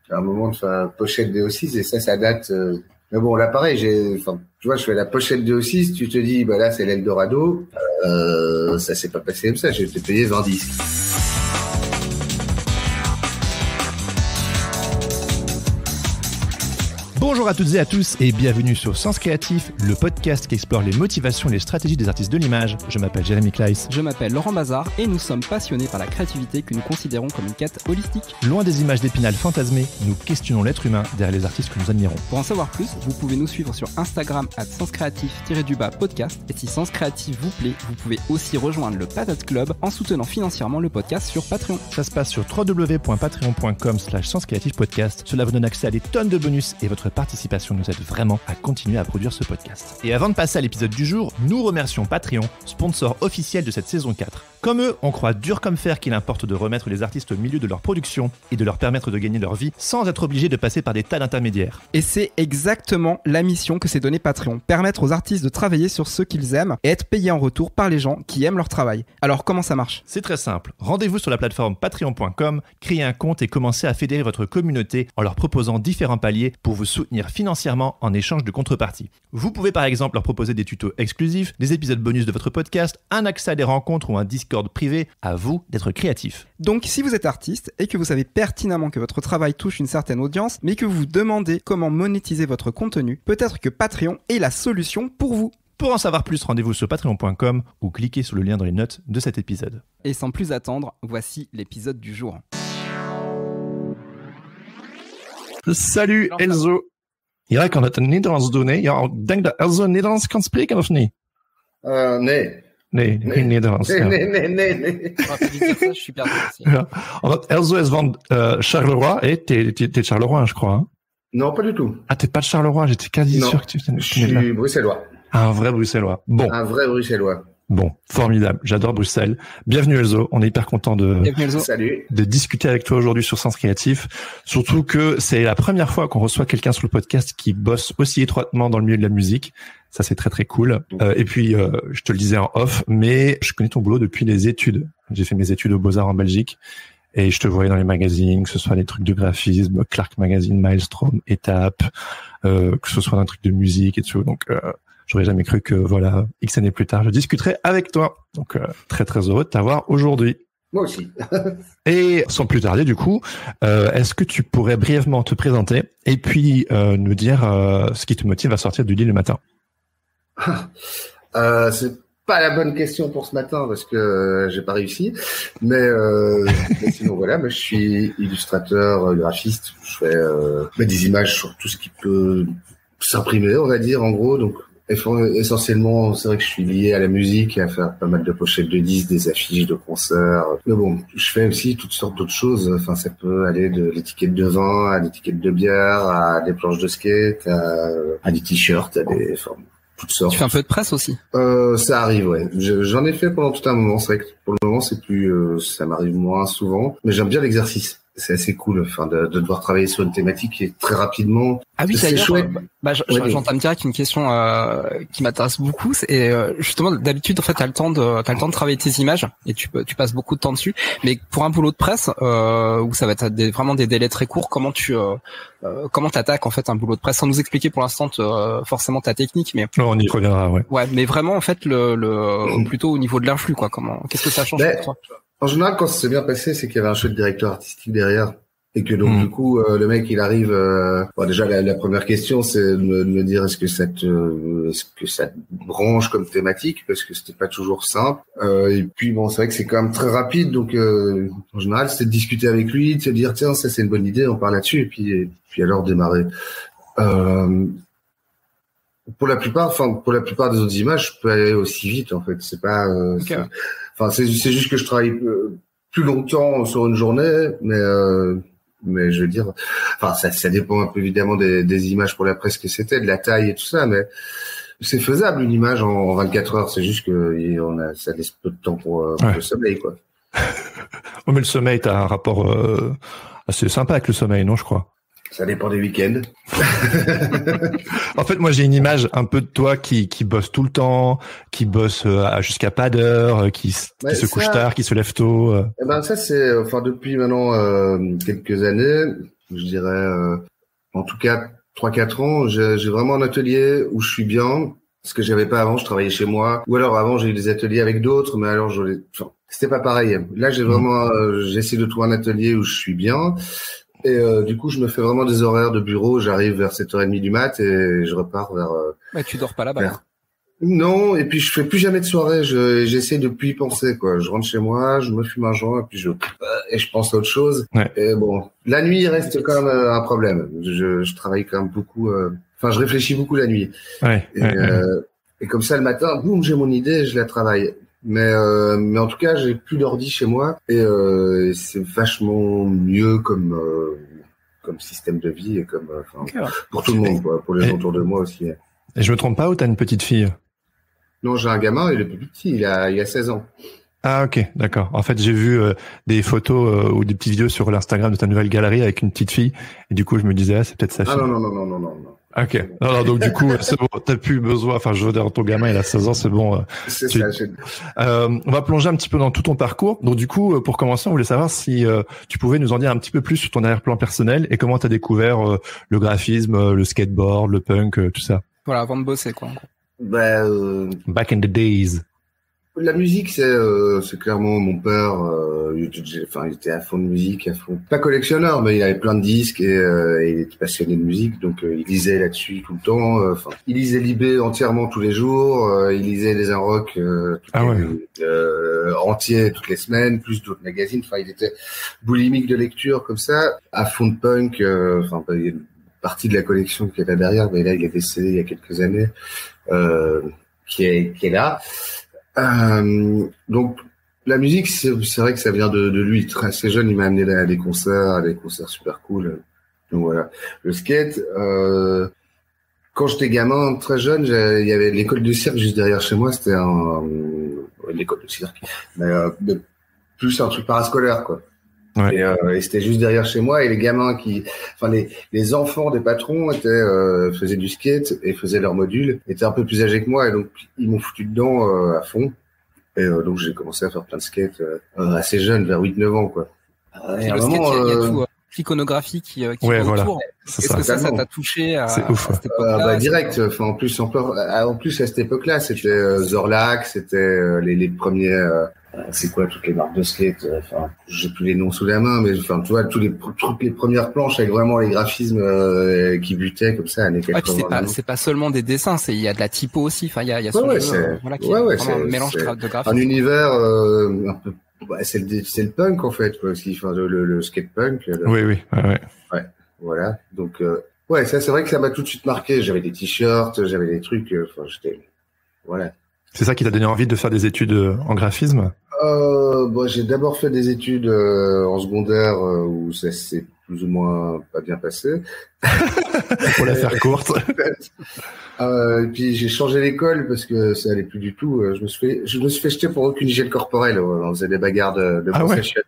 à un moment de faire pochette de O6 et ça date. Mais bon, là pareil, tu vois, je fais la pochette de O6, tu te dis, bah là c'est l'Eldorado. Ça s'est pas passé comme ça. J'ai été payé 20 disques. Bonjour à toutes et à tous et bienvenue sur Sens Créatif, le podcast qui explore les motivations et les stratégies des artistes de l'image. Je m'appelle Jérémy Kleiss. Je m'appelle Laurent Bazar et nous sommes passionnés par la créativité que nous considérons comme une quête holistique. Loin des images d'Épinal fantasmées, nous questionnons l'être humain derrière les artistes que nous admirons. Pour en savoir plus, vous pouvez nous suivre sur Instagram @senscreatif_podcast et si Sens Créatif vous plaît, vous pouvez aussi rejoindre le Patate Club en soutenant financièrement le podcast sur Patreon. Ça se passe sur www.patreon.com/senscreatifpodcast. Cela vous donne accès à des tonnes de bonus et votre participation nous aide vraiment à continuer à produire ce podcast. Et avant de passer à l'épisode du jour, nous remercions Patreon, sponsor officiel de cette saison 4. Comme eux, on croit dur comme fer qu'il importe de remettre les artistes au milieu de leur production et de leur permettre de gagner leur vie sans être obligés de passer par des tas d'intermédiaires. Et c'est exactement la mission que s'est donnée Patreon, permettre aux artistes de travailler sur ce qu'ils aiment et être payés en retour par les gens qui aiment leur travail. Alors comment ça marche ? C'est très simple, rendez-vous sur la plateforme patreon.com, créez un compte et commencez à fédérer votre communauté en leur proposant différents paliers pour vous soutenir financièrement en échange de contrepartie. Vous pouvez par exemple leur proposer des tutos exclusifs, des épisodes bonus de votre podcast, un accès à des rencontres ou un Discord privé, à vous d'être créatif. Donc si vous êtes artiste et que vous savez pertinemment que votre travail touche une certaine audience, mais que vous vous demandez comment monétiser votre contenu, peut-être que Patreon est la solution pour vous. Pour en savoir plus, rendez-vous sur patreon.com ou cliquez sur le lien dans les notes de cet épisode. Et sans plus attendre, voici l'épisode du jour. Salut Elzo. Ja, ik kan het in Nederlands doen, hè. Ja, ik denk dat Elzo Nederlands kan spreken, of niet? Nee. Nee, geen Nederlands. Nee. Je suis perdu aussi. Ja. Omdat Elzo is van Charleroi, hè. T'es de Charleroi, je crois. Hein? Non, pas du tout. Ah, t'es pas de Charleroi, j'étais quasi sûr que tu je suis bruxellois. Un vrai bruxellois. Bon. Un vrai bruxellois. Bon, formidable. J'adore Bruxelles. Bienvenue Elzo. On est hyper content de discuter avec toi aujourd'hui sur Sens Créatif. Surtout que c'est la première fois qu'on reçoit quelqu'un sur le podcast qui bosse aussi étroitement dans le milieu de la musique. Ça, c'est très, très cool. Et puis, je te le disais en off, mais je connais ton boulot depuis les études. J'ai fait mes études aux Beaux-Arts en Belgique et je te voyais dans les magazines, que ce soit les trucs de graphisme, Clark Magazine, Maelstrom, Étape, que ce soit un truc de musique et tout. Donc, j'aurais jamais cru que, voilà, X années plus tard, je discuterais avec toi. Donc, très, très heureux de t'avoir aujourd'hui. Moi aussi. Et sans plus tarder, du coup, est-ce que tu pourrais brièvement te présenter et puis nous dire ce qui te motive à sortir du lit le matin? C'est pas la bonne question pour ce matin parce que j'ai pas réussi. Mais sinon, voilà, moi, je suis illustrateur, graphiste. Je fais des images sur tout ce qui peut s'imprimer, on va dire, en gros. Donc, essentiellement, c'est vrai que je suis lié à la musique et à faire pas mal de pochettes de disques, des affiches de concerts. Mais bon, je fais aussi toutes sortes d'autres choses. Enfin, ça peut aller de l'étiquette de vin à l'étiquette de bière, à des planches de skate, à des t-shirts, toutes sortes. Tu fais un peu de presse aussi? Ça arrive, ouais. J'en ai fait pendant tout un moment. C'est vrai que pour le moment, c'est plus, ça m'arrive moins souvent. Mais j'aime bien l'exercice. C'est assez cool, enfin, de devoir travailler sur une thématique qui est très rapidement. Ah oui, c'est chouette. J'entame direct une question qui m'intéresse beaucoup. Et justement, d'habitude, en fait, t'as le temps de travailler tes images et tu passes beaucoup de temps dessus. Mais pour un boulot de presse où ça va être vraiment des délais très courts, comment t'attaques en fait un boulot de presse sans nous expliquer pour l'instant forcément ta technique, mais on y reviendra, ouais. Ouais, mais vraiment en fait plutôt au niveau de l'influx, quoi. Qu'est-ce que ça change pour toi? En général, quand ça s'est bien passé, c'est qu'il y avait un chouette directeur artistique derrière. Et que donc, du coup, le mec, il arrive, déjà, la première question, c'est de me dire, est-ce que ça te branche comme thématique? Parce que c'était pas toujours simple. Et puis, bon, c'est vrai que c'est quand même très rapide. Donc, en général, c'était de discuter avec lui, de se dire, tiens, ça, c'est une bonne idée, on parle là-dessus. Et puis alors, démarrer. Pour la plupart des autres images, je peux aller aussi vite, en fait. C'est pas, okay. C'est juste que je travaille plus longtemps sur une journée, mais je veux dire, enfin, ça dépend un peu évidemment des images pour la presse que c'était, de la taille et tout ça, mais c'est faisable une image en 24 heures. C'est juste que ça laisse peu de temps pour le sommeil, quoi. Oh, mais le sommeil, t'as un rapport assez sympa avec le sommeil, non, je crois. Ça dépend des week-ends. En fait, moi, j'ai une image un peu de toi qui bosse tout le temps, qui bosse jusqu'à pas d'heure, qui se couche tard, qui se lève tôt. Ça, c'est, depuis maintenant quelques années, je dirais, en tout cas 3-4 ans, j'ai vraiment un atelier où je suis bien. Ce que j'avais pas avant, je travaillais chez moi. Ou alors avant, j'ai eu des ateliers avec d'autres, mais alors c'était pas pareil. Là, j'ai vraiment, j'essaie de trouver un atelier où je suis bien. Et du coup, je me fais vraiment des horaires de bureau. J'arrive vers 7h30 du mat et je repars vers... tu dors pas là-bas. Non, et puis je fais plus jamais de soirée. J'essaie de plus y penser, quoi. Je rentre chez moi, je me fume un joint, et puis je pense à autre chose. Ouais. Et bon, la nuit il reste quand même un problème. Je travaille quand même beaucoup. Enfin, je réfléchis beaucoup la nuit. Ouais. Et comme ça, le matin, boum, j'ai mon idée, je la travaille. Mais en tout cas, j'ai plus d'ordi chez moi et c'est vachement mieux comme système de vie et comme pour tout le monde, quoi, pour les gens autour de moi aussi. Et je me trompe pas, ou t'as une petite fille? Non, j'ai un gamin, il est plus petit, il a 16 ans. Ah ok, d'accord. En fait, j'ai vu des photos ou des petites vidéos sur l'Instagram de ta nouvelle galerie avec une petite fille, et du coup, je me disais, c'est peut-être sa fille. Ah non. Ok. Non, donc du coup, c'est bon, t'as plus besoin. Enfin, je veux dire, ton gamin, il a 16 ans, c'est bon. C'est ça. On va plonger un petit peu dans tout ton parcours. Donc du coup, pour commencer, on voulait savoir si tu pouvais nous en dire un petit peu plus sur ton arrière-plan personnel et comment t'as découvert le graphisme, le skateboard, le punk, tout ça. Voilà, avant de bosser, quoi. Back in the days. La musique, c'est clairement mon père. Il était à fond de musique, à fond. Pas collectionneur, mais il avait plein de disques et il était passionné de musique, donc il lisait là-dessus tout le temps. Il lisait Libé entièrement tous les jours. Il lisait les Rock entiers toutes les semaines, plus d'autres magazines. Enfin, il était boulimique de lecture comme ça, à fond de punk. Il y a une partie de la collection qui est là derrière, mais là, il est décédé il y a quelques années, qui est là. Donc la musique, c'est vrai que ça vient de lui. Assez jeune, il m'a amené à des concerts super cool. Donc voilà. Le skate, quand j'étais gamin, très jeune, il y avait l'école de cirque juste derrière chez moi. C'était l'école de cirque, mais plus un truc parascolaire, quoi. Ouais. Et c'était juste derrière chez moi, et les gamins les enfants des patrons faisaient du skate et faisaient leur module, étaient un peu plus âgés que moi, et donc ils m'ont foutu dedans à fond. Et donc j'ai commencé à faire plein de skate assez jeune, vers 8-9 ans, quoi. Et le skate, il y a tout l'iconographie qui ouais, voilà. autour. Est-ce que ça t'a touché à cette époque-là? Direct. Enfin, en plus à cette époque-là, c'était Zorlak, c'était les premiers. C'est quoi toutes les marques de skate? Enfin, j'ai plus les noms sous la main, mais enfin, tu vois, toutes les premières planches avec vraiment les graphismes qui butaient comme ça, années 80. C'est pas seulement des dessins, il y a de la typo aussi. Enfin, il y a c'est un mélange de graphismes. Un univers un peu. C'est le punk en fait, quoi, aussi. Enfin, le skate punk. Oui. Ouais. Voilà. Donc ouais, ça c'est vrai que ça m'a tout de suite marqué. J'avais des t-shirts, j'avais des trucs. Enfin, voilà. C'est ça qui t'a donné envie de faire des études en graphisme? J'ai d'abord fait des études en secondaire où ça s'est plus ou moins pas bien passé. Pour la faire courte. Et puis j'ai changé l'école parce que ça allait plus du tout. Je me suis fait jeter pour aucune hygiène corporelle. On faisait des bagarres de chiottes.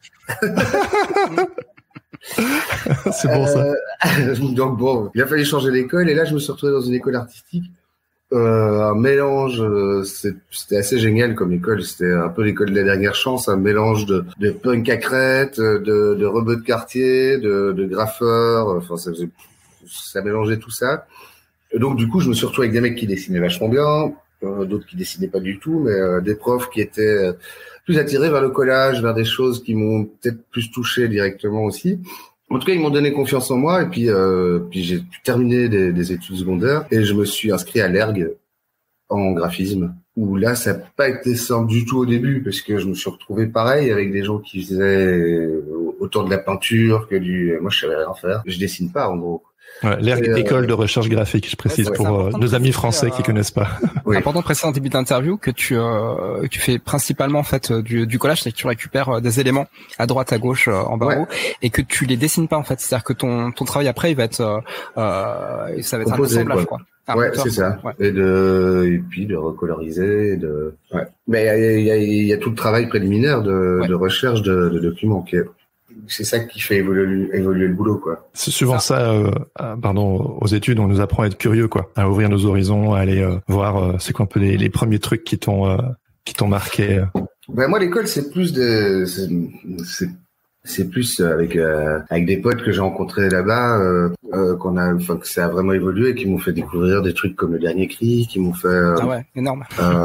C'est bon ça. Donc bon, il a fallu changer d'école, et là je me suis retrouvé dans une école artistique. Un mélange, c'était assez génial comme école. C'était un peu l'école de la dernière chance, un mélange de punk à crête, de rebeux de quartier, de graffeurs. Enfin, ça mélangeait tout ça. Et donc du coup, je me suis retrouvé avec des mecs qui dessinaient vachement bien, d'autres qui dessinaient pas du tout, mais des profs qui étaient plus attirés vers le collage, vers des choses qui m'ont peut-être plus touché directement aussi. En tout cas, ils m'ont donné confiance en moi, et puis j'ai terminé des études secondaires et je me suis inscrit à l'ERG en graphisme, où là, ça n'a pas été simple du tout au début, parce que je me suis retrouvé pareil avec des gens qui faisaient autant de la peinture que moi, je savais rien faire. Je dessine pas, en gros. Ouais, l'ERG, école de recherche graphique, je précise pour nos amis français qui connaissent pas. C'est important de préciser en début d'interview que tu fais principalement en fait du collage, c'est que tu récupères des éléments à droite, à gauche, en bas, en haut, et que tu les dessines pas en fait. C'est-à-dire que ton travail après, il va être ça va être composé, un assemblage, quoi. C'est ça. Ouais. Et puis de recoloriser, Mais il y a tout le travail préliminaire de recherche de documents c'est ça qui fait évoluer le boulot, quoi. C'est souvent ça, aux études, on nous apprend à être curieux, quoi, à ouvrir nos horizons, à aller voir, c'est quoi un peu les premiers trucs qui t'ont marqué. Ben moi, l'école, c'est plus C'est plus avec des potes que j'ai rencontrés là-bas que ça a vraiment évolué, qui m'ont fait découvrir des trucs comme Le Dernier Cri, qui m'ont fait énorme.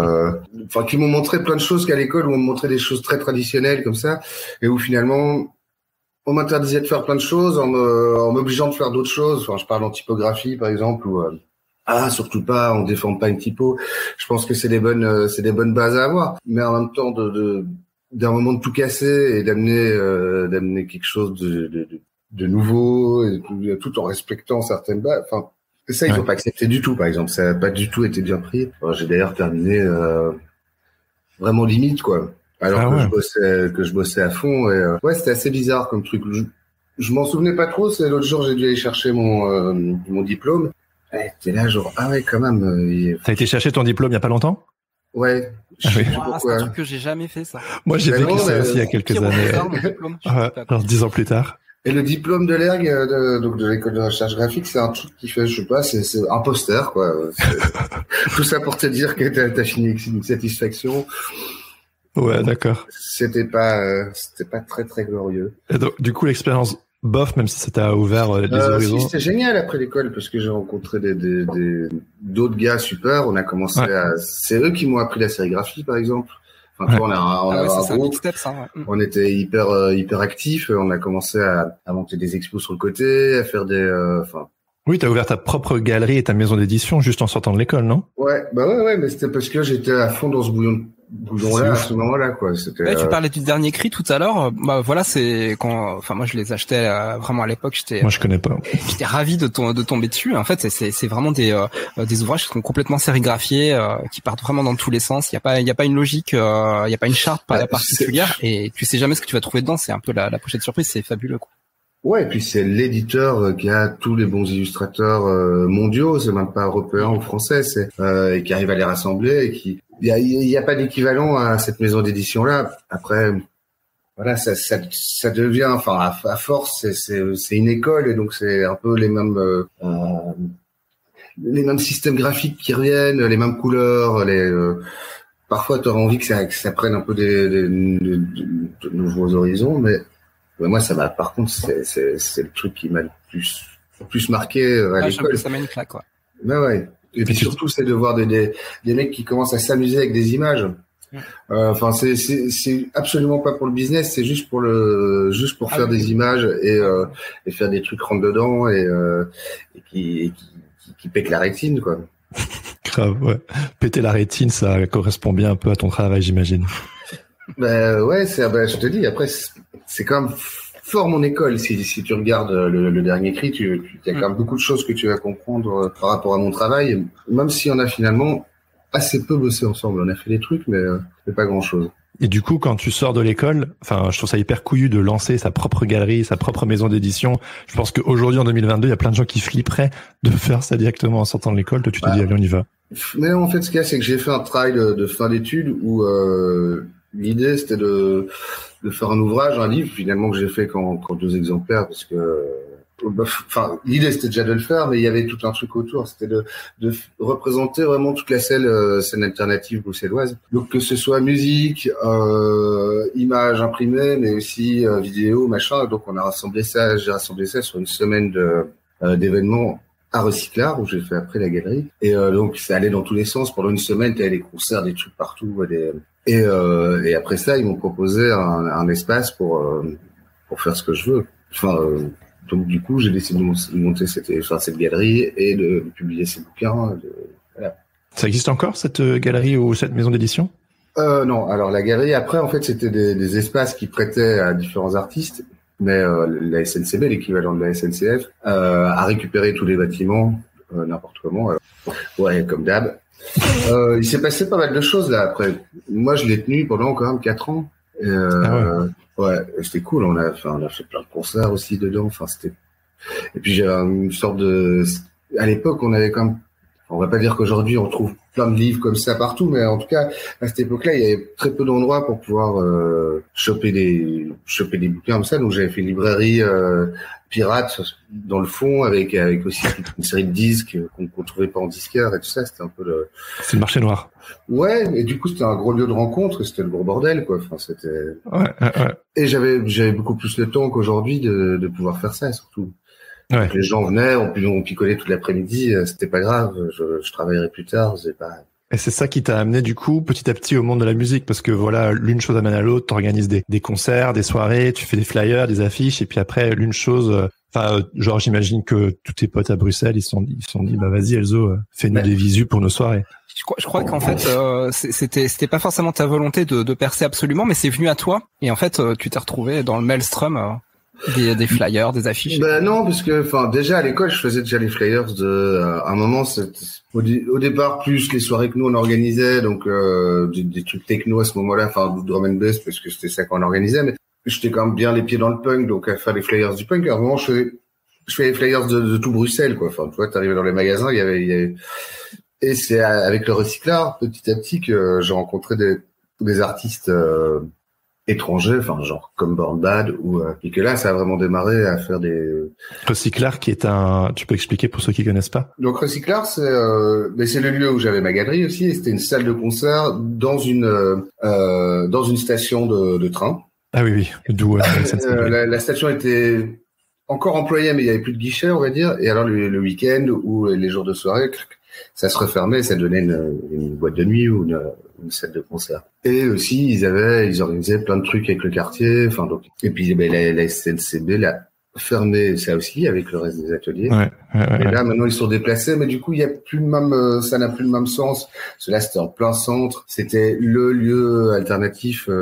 Qui m'ont montré plein de choses qu'à l'école où on me montrait des choses très traditionnelles comme ça, et où finalement on m'interdisait de faire plein de choses en m'obligeant de faire d'autres choses. Enfin, je parle en typographie par exemple, où surtout pas, on déforme pas une typo. Je pense que c'est des bonnes bases à avoir, mais en même temps d'un moment de tout casser et d'amener quelque chose de nouveau, et tout en respectant certaines bases. Enfin, ça, ils n'ont pas accepté du tout, par exemple. Ça n'a pas du tout été bien pris. Alors, j'ai d'ailleurs terminé vraiment limite, quoi. Alors que je bossais à fond. Et, c'était assez bizarre comme truc. Je m'en souvenais pas trop. C'est l'autre jour, j'ai dû aller chercher mon diplôme. T'es là, genre, quand même. T'as été chercher ton diplôme il y a pas longtemps? Ouais. C'est un truc que j'ai jamais fait, ça. Moi, j'ai vécu ça aussi il y a quelques années. Alors 10 ans plus tard. Et le diplôme de l'ERG, donc de l'école de recherche graphique, c'est un truc qui fait, je sais pas, c'est un poster, quoi. Tout ça pour te dire que t'as fini avec une satisfaction. Ouais, d'accord. C'était pas très très glorieux. Et donc, du coup, l'expérience bof, même si ça t'a ouvert les horizons. C'était génial après l'école, parce que j'ai rencontré d'autres gars super. On a commencé c'est eux qui m'ont appris la sérigraphie, par exemple. Enfin, on a un groupe. On était hyper actifs. On a commencé à monter des expos sur le côté, à faire Oui, t'as ouvert ta propre galerie et ta maison d'édition juste en sortant de l'école, non? Ouais, mais c'était parce que j'étais à fond dans ce bouillon-là à ce moment-là, quoi. Tu parlais du Dernier Cri tout à l'heure. C'est moi je les achetais vraiment à l'époque. Moi je connais pas. J'étais ravi de tomber dessus. En fait, c'est vraiment des ouvrages qui sont complètement sérigraphiés, qui partent vraiment dans tous les sens. Il y a pas une logique, il y a pas une charte particulière, et tu sais jamais ce que tu vas trouver dedans. C'est un peu la pochette surprise. C'est fabuleux, quoi. Ouais, et puis c'est l'éditeur qui a tous les bons illustrateurs mondiaux, c'est même pas européen ou français, et qui arrive à les rassembler, et qui il y a pas d'équivalent à cette maison d'édition là. Après, voilà, ça devient, à force, c'est une école, et donc c'est un peu les mêmes systèmes graphiques qui reviennent, les mêmes couleurs, parfois tu auras envie que ça prenne un peu de nouveaux horizons, mais moi, par contre, c'est le truc qui m'a le plus marqué à l'école. Ça m'a une claque, quoi. Ouais. Et puis surtout, c'est de voir des mecs qui commencent à s'amuser avec des images. C'est absolument pas pour le business, c'est juste pour faire des images et faire des trucs rentre dedans et qui pètent la rétine, quoi. Grave, ouais. Péter la rétine, ça correspond bien un peu à ton travail, j'imagine. Je te dis, après, c'est quand même fort mon école. Si tu regardes le Dernier Cri, il y a quand même beaucoup de choses que tu vas comprendre par rapport à mon travail, même si on a finalement assez peu bossé ensemble. On a fait des trucs, mais pas grand chose. Et du coup, quand tu sors de l'école, je trouve ça hyper couillu de lancer sa propre galerie, sa propre maison d'édition. Je pense qu'aujourd'hui, en 2022, il y a plein de gens qui flipperaient de faire ça directement en sortant de l'école. Toi, tu te dis, allez, on y va. Mais en fait, ce qu'il y a, c'est que j'ai fait un travail de fin d'études où l'idée, c'était de faire un ouvrage, un livre, finalement, que j'ai fait qu'en 2 exemplaires, parce que, l'idée, c'était déjà de le faire, mais il y avait tout un truc autour. C'était de représenter vraiment toute la scène alternative bruxelloise. Donc, que ce soit musique, images imprimées, mais aussi vidéo, machin. Donc, j'ai rassemblé ça sur une semaine d'événements à Recyclard, où j'ai fait après la galerie. Et donc, ça allait dans tous les sens. Pendant une semaine, t'avais des concerts, des trucs partout, et après ça, ils m'ont proposé un espace pour faire ce que je veux. Donc du coup, j'ai décidé de monter cette galerie et de publier ces bouquins. Voilà. Ça existe encore, cette galerie ou cette maison d'édition? Non. Alors la galerie, après, en fait, c'était des espaces qui prêtaient à différents artistes, mais la SNCB, l'équivalent de la SNCF, a récupéré tous les bâtiments n'importe comment. Alors, comme d'hab. Il s'est passé pas mal de choses là après. Moi, je l'ai tenu pendant quand même 4 ans. C'était cool. On a fait plein de concerts aussi dedans. Et puis j'avais une sorte de. À l'époque, on avait quand même. on va pas dire qu'aujourd'hui on trouve plein de livres comme ça partout, mais en tout cas à cette époque-là, il y avait très peu d'endroits pour pouvoir choper des bouquins comme ça. Donc j'avais fait une librairie pirate dans le fond avec aussi une série de disques qu'on trouvait pas en disquaire et tout ça. C'était un peu c'est le marché noir. Ouais, et du coup c'était un gros lieu de rencontre, c'était le gros bordel quoi. Enfin c'était. Ouais. Et j'avais beaucoup plus de temps qu'aujourd'hui de pouvoir faire ça surtout. Ouais. Les gens venaient, on picolait toute l'après-midi, c'était pas grave, je travaillerai plus tard, c'est pas. Et c'est ça qui t'a amené du coup petit à petit au monde de la musique, parce que voilà, l'une chose amène à l'autre, t'organises des concerts, des soirées, tu fais des flyers, des affiches, et puis après l'une chose, genre j'imagine que tous tes potes à Bruxelles ils se sont dit bah vas-y Elzo, fais-nous des visus pour nos soirées. Je crois qu'en fait c'était pas forcément ta volonté de percer absolument, mais c'est venu à toi, et en fait tu t'es retrouvé dans le maelstrom. Des flyers, des affiches. Ben non, parce que déjà à l'école, je faisais déjà les flyers à un moment, au départ plus les soirées que nous on organisait, donc des trucs techno à ce moment-là, du drum and bass parce que c'était ça qu'on organisait, mais j'étais quand même bien les pieds dans le punk, donc à faire les flyers du punk. À un moment, je fais les flyers de tout Bruxelles, quoi. Enfin, tu vois, t'arrivais dans les magasins, il y avait et c'est avec le recyclard petit à petit que j'ai rencontré des artistes étrangers, genre comme Born Bad, et que là ça a vraiment démarré à faire des. Recyclard qui est tu peux expliquer pour ceux qui connaissent pas? Donc Recyclard c'est le lieu où j'avais ma galerie aussi, et c'était une salle de concert dans une station de train. Ah oui, d'où la station était encore employée, mais il y avait plus de guichet, on va dire, et alors le week-end ou les jours de soirée, ça se refermait, ça donnait une boîte de nuit ou une salle de concert. Et aussi, ils organisaient plein de trucs avec le quartier, et puis, la SNCB l'a fermé, ça aussi, avec le reste des ateliers. Ouais. Et là, maintenant, ils sont déplacés, mais du coup, il y a plus le même, ça n'a plus le même sens. Parce que là, c'était en plein centre, c'était le lieu alternatif,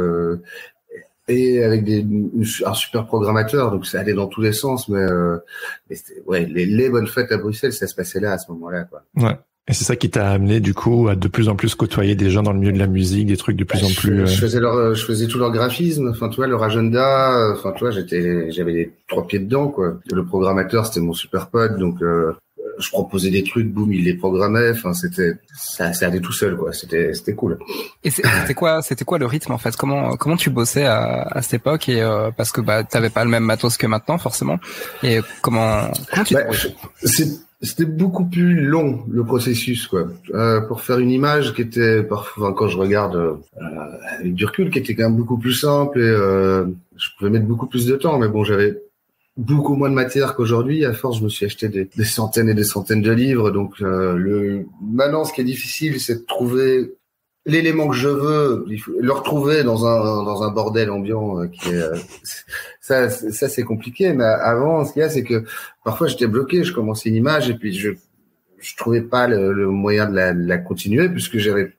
et avec un super programmateur, donc ça allait dans tous les sens, mais c'était, les bonnes fêtes à Bruxelles, ça se passait là, à ce moment-là, quoi. Ouais. Et c'est ça qui t'a amené, du coup, à de plus en plus côtoyer des gens dans le milieu de la musique, des trucs de plus en plus... Je faisais tout leur graphisme, tu vois, leur agenda, tu vois, j'avais les 3 pieds dedans, quoi. Le programmateur, c'était mon super pote, donc, je proposais des trucs, boum, il les programmait, ça allait tout seul, quoi. C'était cool. Et c'était quoi le rythme, en fait? Comment tu bossais à cette époque, et, parce que, t'avais pas le même matos que maintenant, forcément. Et comment tu C'était beaucoup plus long, le processus, quoi. Pour faire une image qui était parfois, quand je regarde avec du recul, qui était quand même beaucoup plus simple, et je pouvais mettre beaucoup plus de temps, mais bon, j'avais beaucoup moins de matière qu'aujourd'hui. À force, je me suis acheté des centaines et des centaines de livres, donc maintenant, ce qui est difficile, c'est de trouver l'élément que je veux, il faut le retrouver dans un bordel ambiant qui est ça c'est compliqué. Mais avant, ce qu'il y a, c'est que parfois j'étais bloqué, je commençais une image et puis je trouvais pas le moyen de la continuer, puisque j'avais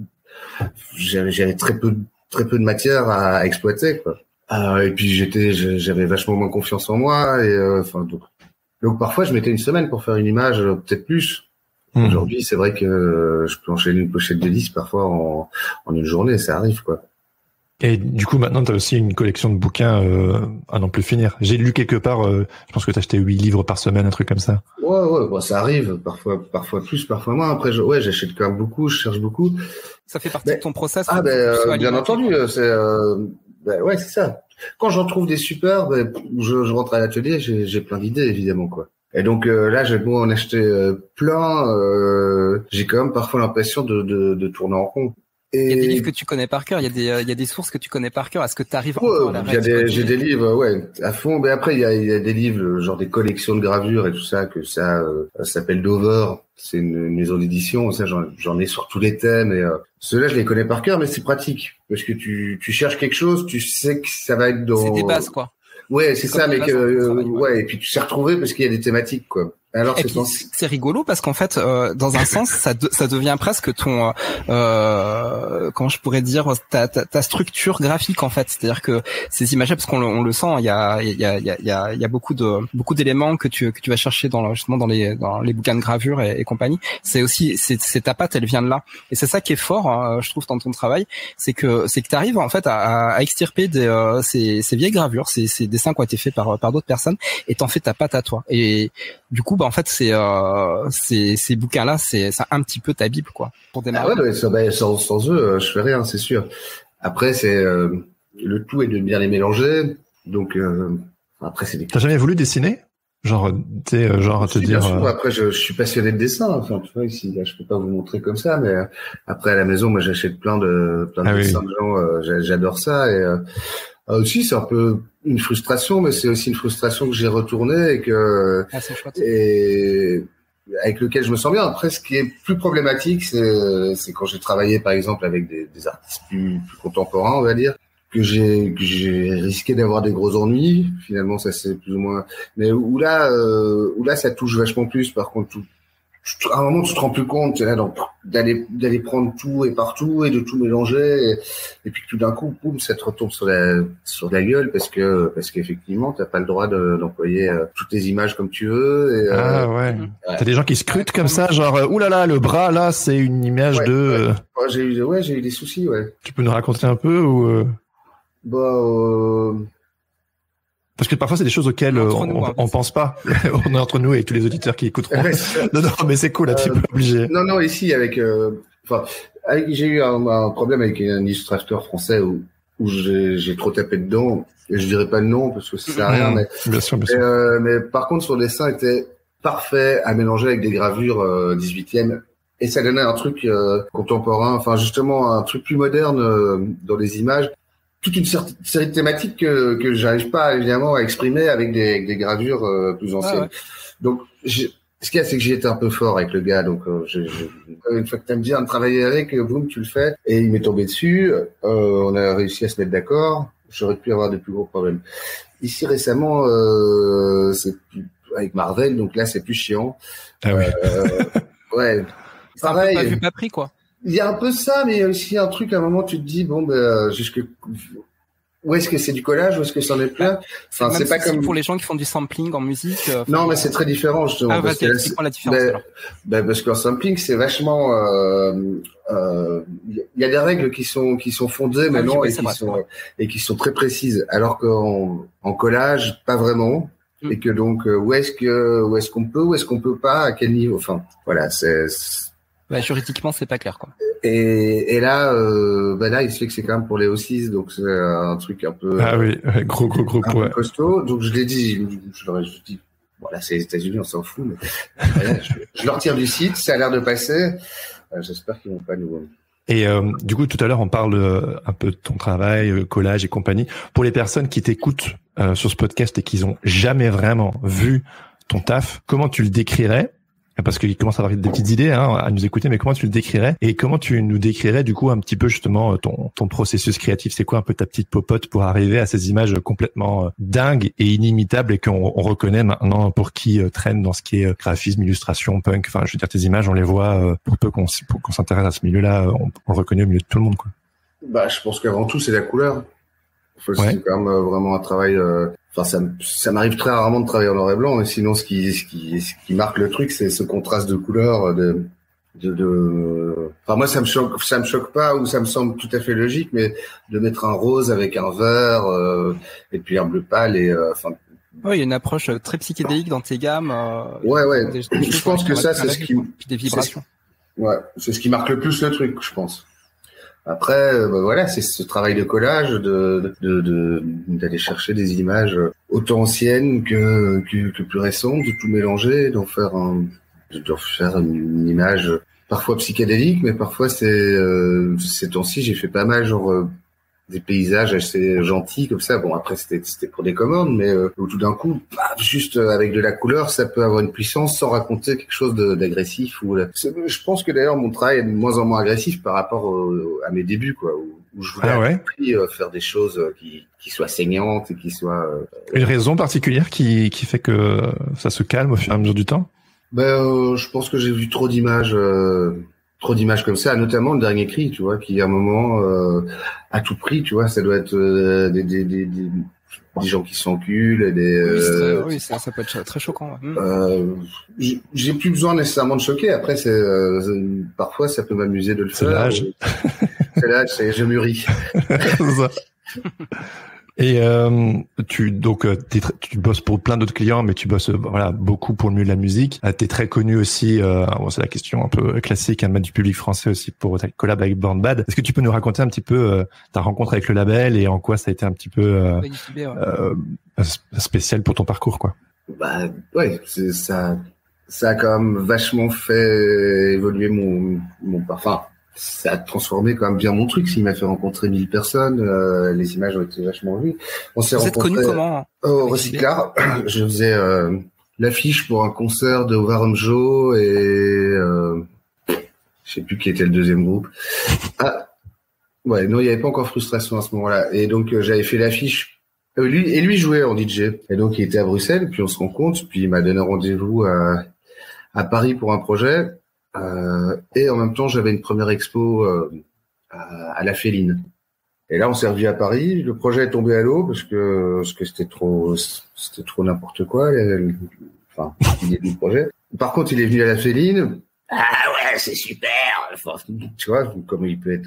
très peu de matière à exploiter, quoi. Et puis j'avais vachement moins confiance en moi, et donc parfois je mettais une semaine pour faire une image, peut-être plus. Aujourd'hui, c'est vrai que je peux enchaîner une pochette de disques parfois en une journée, ça arrive, quoi. Et du coup, maintenant, tu as aussi une collection de bouquins à n'en plus finir. J'ai lu quelque part, je pense que tu achetais 8 livres par semaine, un truc comme ça. Ouais, ça arrive, parfois plus, parfois moins. Après, j'achète quand même beaucoup, je cherche beaucoup. Ça fait partie de ton process. Bien entendu, c'est ça. Quand j'en trouve des super, je rentre à l'atelier, j'ai plein d'idées, évidemment, quoi. Et donc là, j'ai beau en acheter plein, j'ai quand même parfois l'impression de tourner en rond. Il y a des livres que tu connais par cœur, il y a des sources que tu connais par cœur. Est-ce que tu arrives encore à la récupérer? J'ai des livres, à fond. Mais après, il y a des livres, genre des collections de gravures et tout ça, que ça s'appelle Dover. C'est une maison d'édition. Ça, j'en ai sur tous les thèmes. Et ceux-là, je les connais par cœur, mais c'est pratique parce que tu cherches quelque chose, tu sais que ça va être dans. C'est des bases, quoi. Ouais, c'est ça, mais et puis tu sais retrouver parce qu'il y a des thématiques, quoi. Alors c'est rigolo parce qu'en fait, dans un sens, ça devient presque ton, comment je pourrais dire, ta structure graphique, en fait. C'est-à-dire que ces images, parce qu'on le sent, il y a beaucoup d'éléments que tu vas chercher justement dans les bouquins de gravure et compagnie. C'est ta patte, elle vient de là. Et c'est ça qui est fort, hein, je trouve, dans ton travail, c'est que tu arrives en fait à extirper ces vieilles gravures, ces dessins qui ont été faits par d'autres personnes, et t'en fais ta patte à toi. Et Du coup, en fait, ces bouquins-là, c'est un petit peu ta Bible, quoi, pour démarrer. Ah ouais, sans eux, je fais rien, c'est sûr. Après, le tout est de bien les mélanger. Donc après, c'est des... T'as jamais voulu dessiner? Genre, te dire. Bien sûr. Après, je suis passionné de dessin. Enfin, tu vois, ici, là, je peux pas vous montrer comme ça, mais après à la maison, moi, j'achète plein de dessins de gens. J'adore ça. Et aussi, c'est un peu une frustration, mais c'est aussi une frustration que j'ai retournée et que avec lequel je me sens bien. Après, ce qui est plus problématique, c'est quand j'ai travaillé, par exemple, avec des artistes plus contemporains, on va dire, que j'ai risqué d'avoir des gros ennuis. Finalement, ça c'est plus ou moins. Mais où là, ça touche vachement plus. Par contre, à un moment, tu te rends plus compte d'aller prendre tout et partout et de tout mélanger. Et puis tout d'un coup, boum, ça te retombe sur la gueule parce qu'effectivement, t'as pas le droit d'employer toutes tes images comme tu veux. Et, ouais. T'as des gens qui scrutent comme ça, genre oulala, le bras là, c'est une image de. Ouais, j'ai eu des soucis, ouais. Tu peux nous raconter un peu ou? Parce que parfois c'est des choses auxquelles on pense pas. On est entre nous et tous les auditeurs qui écouteront. Non, mais c'est cool, là, tu es pas obligé. Non, ici j'ai eu un problème avec un illustrateur français où j'ai trop tapé dedans. Et je dirais pas le nom parce que ça sert à rien, mais bien sûr. Mais par contre son dessin était parfait à mélanger avec des gravures 18e. Et ça donnait un truc contemporain, enfin justement un truc plus moderne dans les images. Toute une série de thématiques que j'arrive pas évidemment à exprimer avec des gravures plus anciennes. Ouais. Donc ce qu'il y a, c'est que j'ai été un peu fort avec le gars. Donc une fois que t'aimes bien travailler avec, boum, tu le fais. Et il m'est tombé dessus. On a réussi à se mettre d'accord. J'aurais pu avoir de plus gros problèmes. Ici récemment, c'est avec Marvel, donc là c'est plus chiant. Ah oui. Ouais. C'est pareil. Pas vu pas pris, quoi. Il y a un peu ça, mais il y a aussi un truc, à un moment, tu te dis, bon, où est-ce que c'est du collage, où est-ce que c'en est plein? Enfin, c'est pas comme pour les gens qui font du sampling en musique. Non, mais c'est très différent, justement. Parce que la différence, alors. Parce qu'en sampling, c'est vachement, il y a des règles qui sont fondées maintenant et qui sont très précises. Alors qu'en collage, pas vraiment. Et que donc, où est-ce qu'on peut pas, à quel niveau? Enfin, voilà, juridiquement, c'est pas clair, quoi. Et là, il se fait que c'est quand même pour les O6, donc c'est un truc un peu. Ah oui, gros, peu costaud. Donc je l'ai dit, je leur ai dit, voilà, c'est les États-Unis, on s'en fout, mais voilà, je leur tire du site, ça a l'air de passer. J'espère qu'ils vont pas nous. Et du coup, tout à l'heure, on parle un peu de ton travail, collage et compagnie. Pour les personnes qui t'écoutent sur ce podcast et qui n'ont jamais vraiment vu ton taf, comment tu le décrirais? Parce qu'il commence à avoir des petites idées à nous écouter, mais comment tu le décrirais et comment tu nous décrirais du coup un petit peu justement ton processus créatif? C'est quoi un peu ta petite popote pour arriver à ces images complètement dingues et inimitables et qu'on reconnaît maintenant pour qui traîne dans ce qui est graphisme, illustration, punk? Enfin, je veux dire, tes images, on les voit pour peu qu'on s'intéresse à ce milieu-là, on le reconnaît au milieu de tout le monde, quoi. Je pense qu'avant tout, c'est la couleur. C'est quand même vraiment un travail. Enfin, ça m'arrive très rarement de travailler en noir et blanc, mais sinon, ce qui marque le truc, c'est ce contraste de couleurs. Enfin, moi, ça me choque pas ou ça me semble tout à fait logique, mais de mettre un rose avec un vert et puis un bleu pâle et il y a une approche très psychédélique dans tes gammes. Je pense que ça, c'est ce qui des vibrations. C'est ce qui marque le plus le truc, je pense. Après, c'est ce travail de collage, d'aller chercher des images autant anciennes que plus récentes, de tout mélanger, d'en faire une image parfois psychédélique, mais parfois ces temps-ci, j'ai fait pas mal des paysages assez gentils comme ça. Bon, après c'était pour des commandes, mais où tout d'un coup, juste avec de la couleur, ça peut avoir une puissance sans raconter quelque chose d'agressif. Je pense que d'ailleurs mon travail est de moins en moins agressif par rapport à mes débuts, quoi, où je voulais faire des choses qui soient saignantes et qui soient. Une raison particulière qui fait que ça se calme au fur et à mesure du temps? Je pense que j'ai vu trop d'images comme ça, notamment le dernier cri, tu vois, qui à un moment à tout prix, tu vois, ça doit être des gens qui s'enculent et des. Ça peut être très choquant. J'ai plus besoin nécessairement de choquer. Après, parfois ça peut m'amuser de le faire. C'est l'âge. C'est l'âge, je mûris. Et tu bosses pour plein d'autres clients, mais tu bosses beaucoup pour le milieu de la musique. T'es très connu aussi. C'est la question un peu classique du public français aussi pour ta collab avec Born Bad. Est-ce que tu peux nous raconter un petit peu ta rencontre avec le label et en quoi ça a été un petit peu spécial pour ton parcours, quoi? Bah ouais, ça a quand même vachement fait évoluer mon parfum. Ça a transformé quand même bien mon truc. S'il m'a fait rencontrer 1000 personnes, les images ont été vachement vues. On s'est rencontrés. Vous êtes connu comment? Au Recyclard. Je faisais l'affiche pour un concert de Overham Joe et je sais plus qui était le deuxième groupe. Ah ouais, non, il y avait pas encore Frustration à ce moment-là. Et donc j'avais fait l'affiche. Lui jouait en DJ. Et donc il était à Bruxelles. Puis on se rencontre. Puis il m'a donné rendez-vous à Paris pour un projet. Et en même temps, j'avais une première expo à la Féline. Et là, on s'est revu à Paris. Le projet est tombé à l'eau parce que c'était trop n'importe quoi. L'idée du projet. Par contre, il est venu à la Féline. Ah ouais, c'est super. Tu vois, comment il peut être.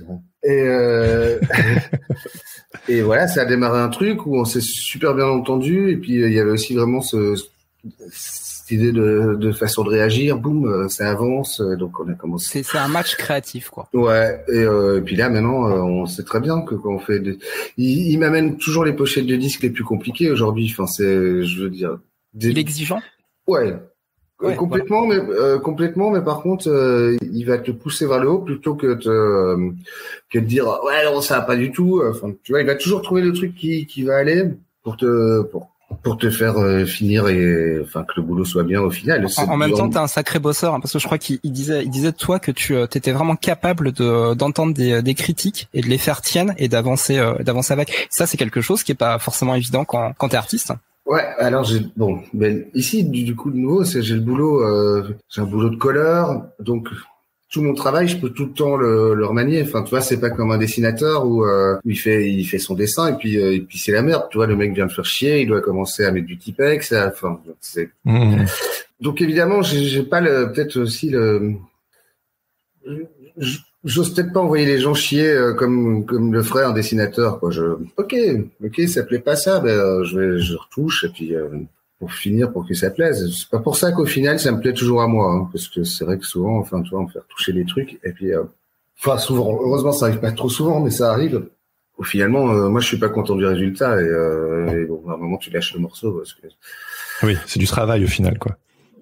Et voilà, ça a démarré un truc où on s'est super bien entendu. Et puis il y avait aussi vraiment cette idée de façon de réagir, boum, ça avance, donc on a commencé. C'est un match créatif, quoi. Ouais, et puis là maintenant, on sait très bien que quand on fait il m'amène toujours les pochettes de disques les plus compliquées aujourd'hui. Enfin, je veux dire, il est exigeant. Ouais. Complètement, voilà. Complètement, mais par contre, il va te pousser vers le haut plutôt que de dire ouais non ça va pas du tout. Enfin, tu vois, il va toujours trouver le truc qui va aller pour te faire finir et que le boulot soit bien au final. En même temps, t'es un sacré bosseur, parce que je crois qu'il disait de toi que tu t'étais vraiment capable d'entendre des critiques et de les faire tiennes et d'avancer avec. Ça, c'est quelque chose qui est pas forcément évident quand t'es artiste. Ouais, alors ici du coup de nouveau, j'ai un boulot de colleur, donc tout mon travail, je peux tout le temps le remanier. Enfin, tu vois, c'est pas comme un dessinateur où il fait son dessin et puis c'est la merde. Tu vois, le mec vient de faire chier, il doit commencer à mettre du Tipex. Enfin, c'est. Donc évidemment, j'ai pas peut-être aussi j'ose peut-être pas envoyer les gens chier comme le ferait un dessinateur, quoi. Ok, ça plaît pas ça, je retouche et puis. Pour finir, pour que ça plaise. C'est pas pour ça qu'au final, ça me plaît toujours à moi, hein, parce que c'est vrai que souvent, tu vois, on me fait retoucher des trucs, et puis, souvent, heureusement, ça arrive pas trop souvent, mais ça arrive. Finalement, moi, je suis pas content du résultat, et bon, à un moment, tu lâches le morceau, parce que... Oui, c'est du travail, au final, quoi.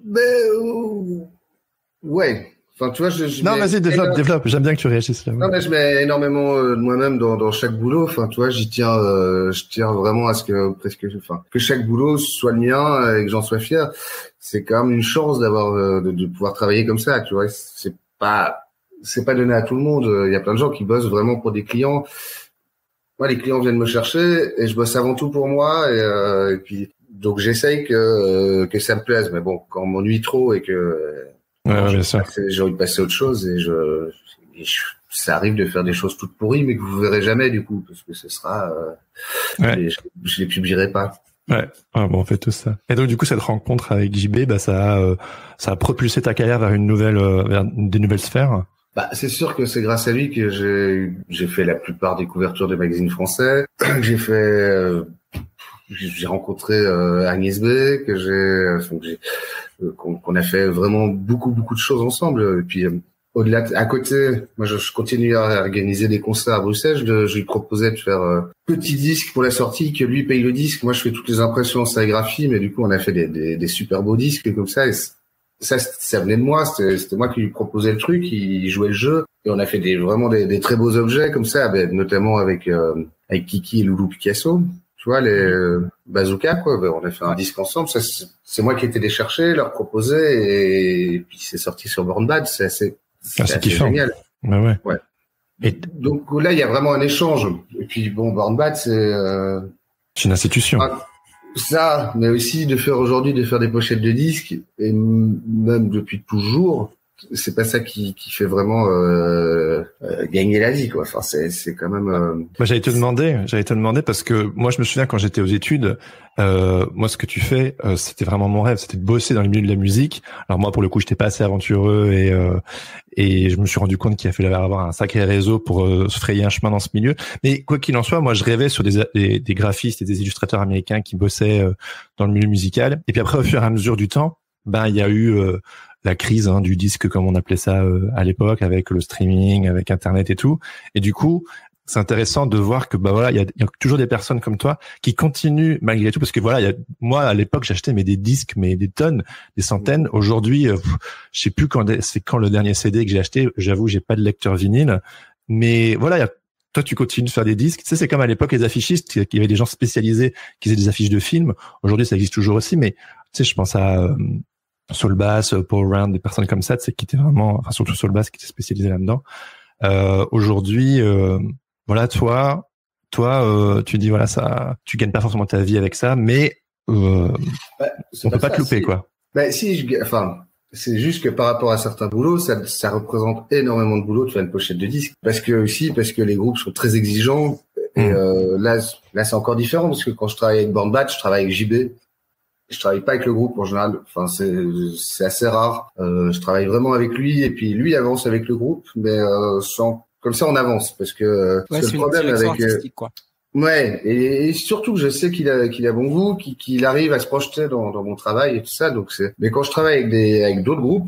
Ouais. Enfin, tu vois, non, vas-y, développe. J'aime bien que tu réagisses là. Non, mais je mets énormément de moi-même dans chaque boulot. Enfin, tu vois, je tiens vraiment à ce que chaque boulot soit le mien et que j'en sois fier. C'est quand même une chance d'avoir, de pouvoir travailler comme ça, tu vois. C'est pas donné à tout le monde. Il y a plein de gens qui bossent vraiment pour des clients. Moi, les clients viennent me chercher et je bosse avant tout pour moi et puis, donc j'essaye que ça me plaise. Mais bon, quand on m'ennuie trop et que, bien sûr. J'ai envie de passer à autre chose et ça arrive de faire des choses toutes pourries, mais que vous verrez jamais du coup, parce que ce sera, je les publierai pas. Ouais, on fait tout ça. Et donc du coup, cette rencontre avec JB, ça a propulsé ta carrière vers vers des nouvelles sphères. C'est sûr que c'est grâce à lui que j'ai fait la plupart des couvertures des magazines français. J'ai rencontré Agnès B, qu'on a fait vraiment beaucoup de choses ensemble. Et puis au-delà, à côté, moi je continue à organiser des concerts à Bruxelles. Je lui proposais de faire petit disque pour la sortie, que lui paye le disque. Moi je fais toutes les impressions en sérigraphie, mais du coup on a fait des super beaux disques comme ça. Et ça venait de moi. C'était moi qui lui proposais le truc. Il jouait le jeu et on a fait vraiment des très beaux objets comme ça, notamment avec Kiki et Loulou Picasso. Tu vois, les bazookas, quoi. On a fait un disque ensemble. Ça, c'est moi qui ai été les chercher, leur proposer, et puis c'est sorti sur Born Bad. C'est assez génial. Ouais. Et donc là, il y a vraiment un échange. Et puis bon, Born Bad, c'est une institution. Ça, mais aussi de faire des pochettes de disques, et même depuis toujours. c'est pas ça qui fait vraiment gagner la vie, quoi. Enfin, c'est quand même. Moi, j'allais te demander parce que moi, je me souviens quand j'étais aux études, moi, ce que tu fais, c'était vraiment mon rêve, c'était de bosser dans le milieu de la musique. Alors moi, pour le coup, j'étais pas assez aventureux et je me suis rendu compte qu'il fallait avoir un sacré réseau pour se frayer un chemin dans ce milieu. Mais quoi qu'il en soit, moi, je rêvais sur des graphistes et des illustrateurs américains qui bossaient dans le milieu musical. Et puis après, au fur et à mesure du temps, il y a eu la crise du disque, comme on appelait ça à l'époque, avec le streaming, avec Internet et tout. Et du coup, c'est intéressant de voir que il y a toujours des personnes comme toi qui continuent malgré tout, parce que moi à l'époque j'achetais des disques, des tonnes, des centaines. Aujourd'hui, je sais plus quand le dernier CD que j'ai acheté. J'avoue, j'ai pas de lecteur vinyle, mais voilà. Toi, tu continues de faire des disques. Tu sais, c'est comme à l'époque les affichistes, il y avait des gens spécialisés qui faisaient des affiches de films. Aujourd'hui, ça existe toujours aussi, mais tu sais, je pense à Soul Bass, Paul Rand, des personnes comme ça, tu sais, qui étaient vraiment, enfin surtout Soul Bass, qui étaient spécialisés là-dedans. Aujourd'hui, toi, tu dis ça, tu gagnes pas forcément ta vie avec ça, mais on peut pas te louper, quoi. C'est juste que par rapport à certains boulots, ça représente énormément de boulot de faire une pochette de disque. Parce que les groupes sont très exigeants. Et là, c'est encore différent parce que quand je travaille avec Born Bad, je travaille avec JB. Je travaille pas avec le groupe en général. Enfin, c'est assez rare. Je travaille vraiment avec lui et puis lui avance avec le groupe, mais comme ça on avance parce que c'est le problème avec quoi. Ouais, et surtout que je sais qu'il a bon goût, qu'il arrive à se projeter dans mon travail et tout ça. Donc mais quand je travaille avec d'autres groupes,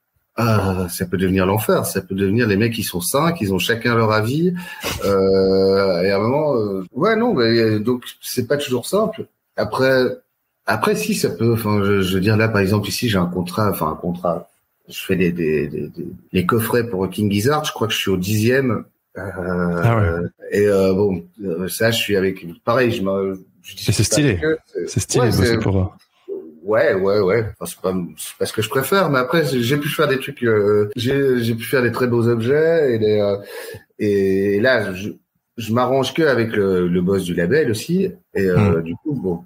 ça peut devenir l'enfer. Ça peut devenir les mecs qui sont 5, ils ont chacun leur avis. Et à un moment, donc c'est pas toujours simple. Après si ça peut. Enfin, je veux dire là par exemple ici j'ai un contrat. Je fais les coffrets pour King Gizzard. Je crois que je suis au 10e. Ça je suis avec pareil c'est stylé bosser pour eux. Ouais enfin, c'est pas ce que je préfère, mais après j'ai pu faire des trucs j'ai pu faire des très beaux objets et là je m'arrange que avec le boss du label aussi et du coup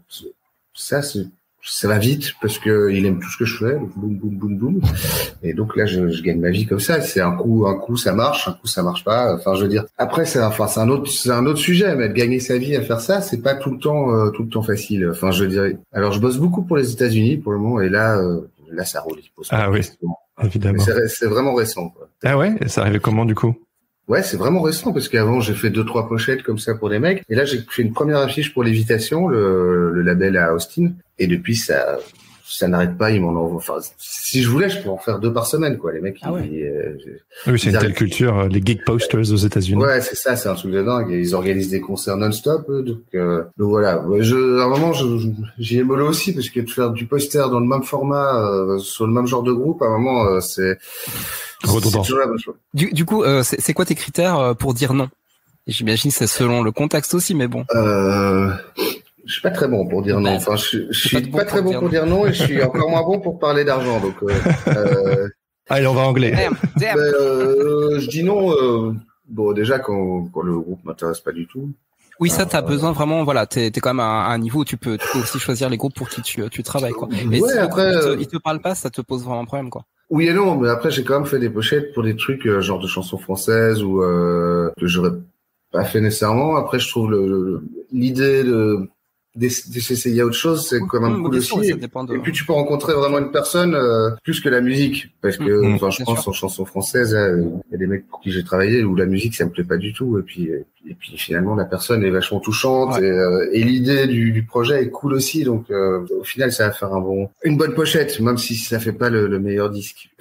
ça va vite parce que il aime tout ce que je fais, boum boum boum boum. Et donc là je gagne ma vie comme ça, c'est un coup ça marche, un coup ça marche pas. Enfin je veux dire après c'est un autre sujet, mais de gagner sa vie à faire ça, c'est pas tout le temps facile. Enfin je dirais. Alors je bosse beaucoup pour les États-Unis pour le moment et là ça roule. Oui, évidemment. C'est vraiment récent, quoi. Ah ouais, et ça arrivait comment du coup? Ouais, c'est vraiment récent parce qu'avant j'ai fait 2-3 pochettes comme ça pour des mecs et là j'ai fait une première affiche pour Lévitation, le label à Austin, et depuis ça n'arrête pas, ils m'en envoient. Enfin, si je voulais, je pourrais en faire 2 par semaine, quoi. Les mecs, oui, c'est une telle culture, les gig posters aux États-Unis. Ouais, c'est ça, c'est un truc de dingue. Ils organisent des concerts non-stop, donc voilà. À un moment, j'y ai mollo aussi parce que de faire du poster dans le même format, sur le même genre de groupe, à un moment, c'est redondant. Du coup, c'est quoi tes critères pour dire non? J'imagine c'est selon le contexte aussi, mais bon. Je suis pas très bon pour dire non. Enfin, je suis pas très bon pour dire non et je suis encore moins bon pour parler d'argent. Donc, allez, on va anglais. Je dis non. Bon, déjà quand le groupe m'intéresse pas du tout. Oui, ça, t'as besoin vraiment. Voilà, t'es quand même à un niveau où tu peux aussi choisir les groupes pour qui tu travailles, quoi. Mais ouais, si après, ils te parlent pas, ça te pose vraiment un problème, quoi. Oui et non, mais après j'ai quand même fait des pochettes pour des trucs genre de chansons françaises ou que j'aurais pas fait nécessairement. Après, je trouve l'idée d'essayer autre chose, c'est quand même cool aussi. Et puis tu peux rencontrer vraiment une personne plus que la musique, parce que je pense en chansons françaises, il y a des mecs pour qui j'ai travaillé où la musique ça me plaît pas du tout, et puis finalement la personne est vachement touchante, et l'idée du projet est cool aussi, donc au final ça va faire une bonne pochette, même si ça fait pas le meilleur disque.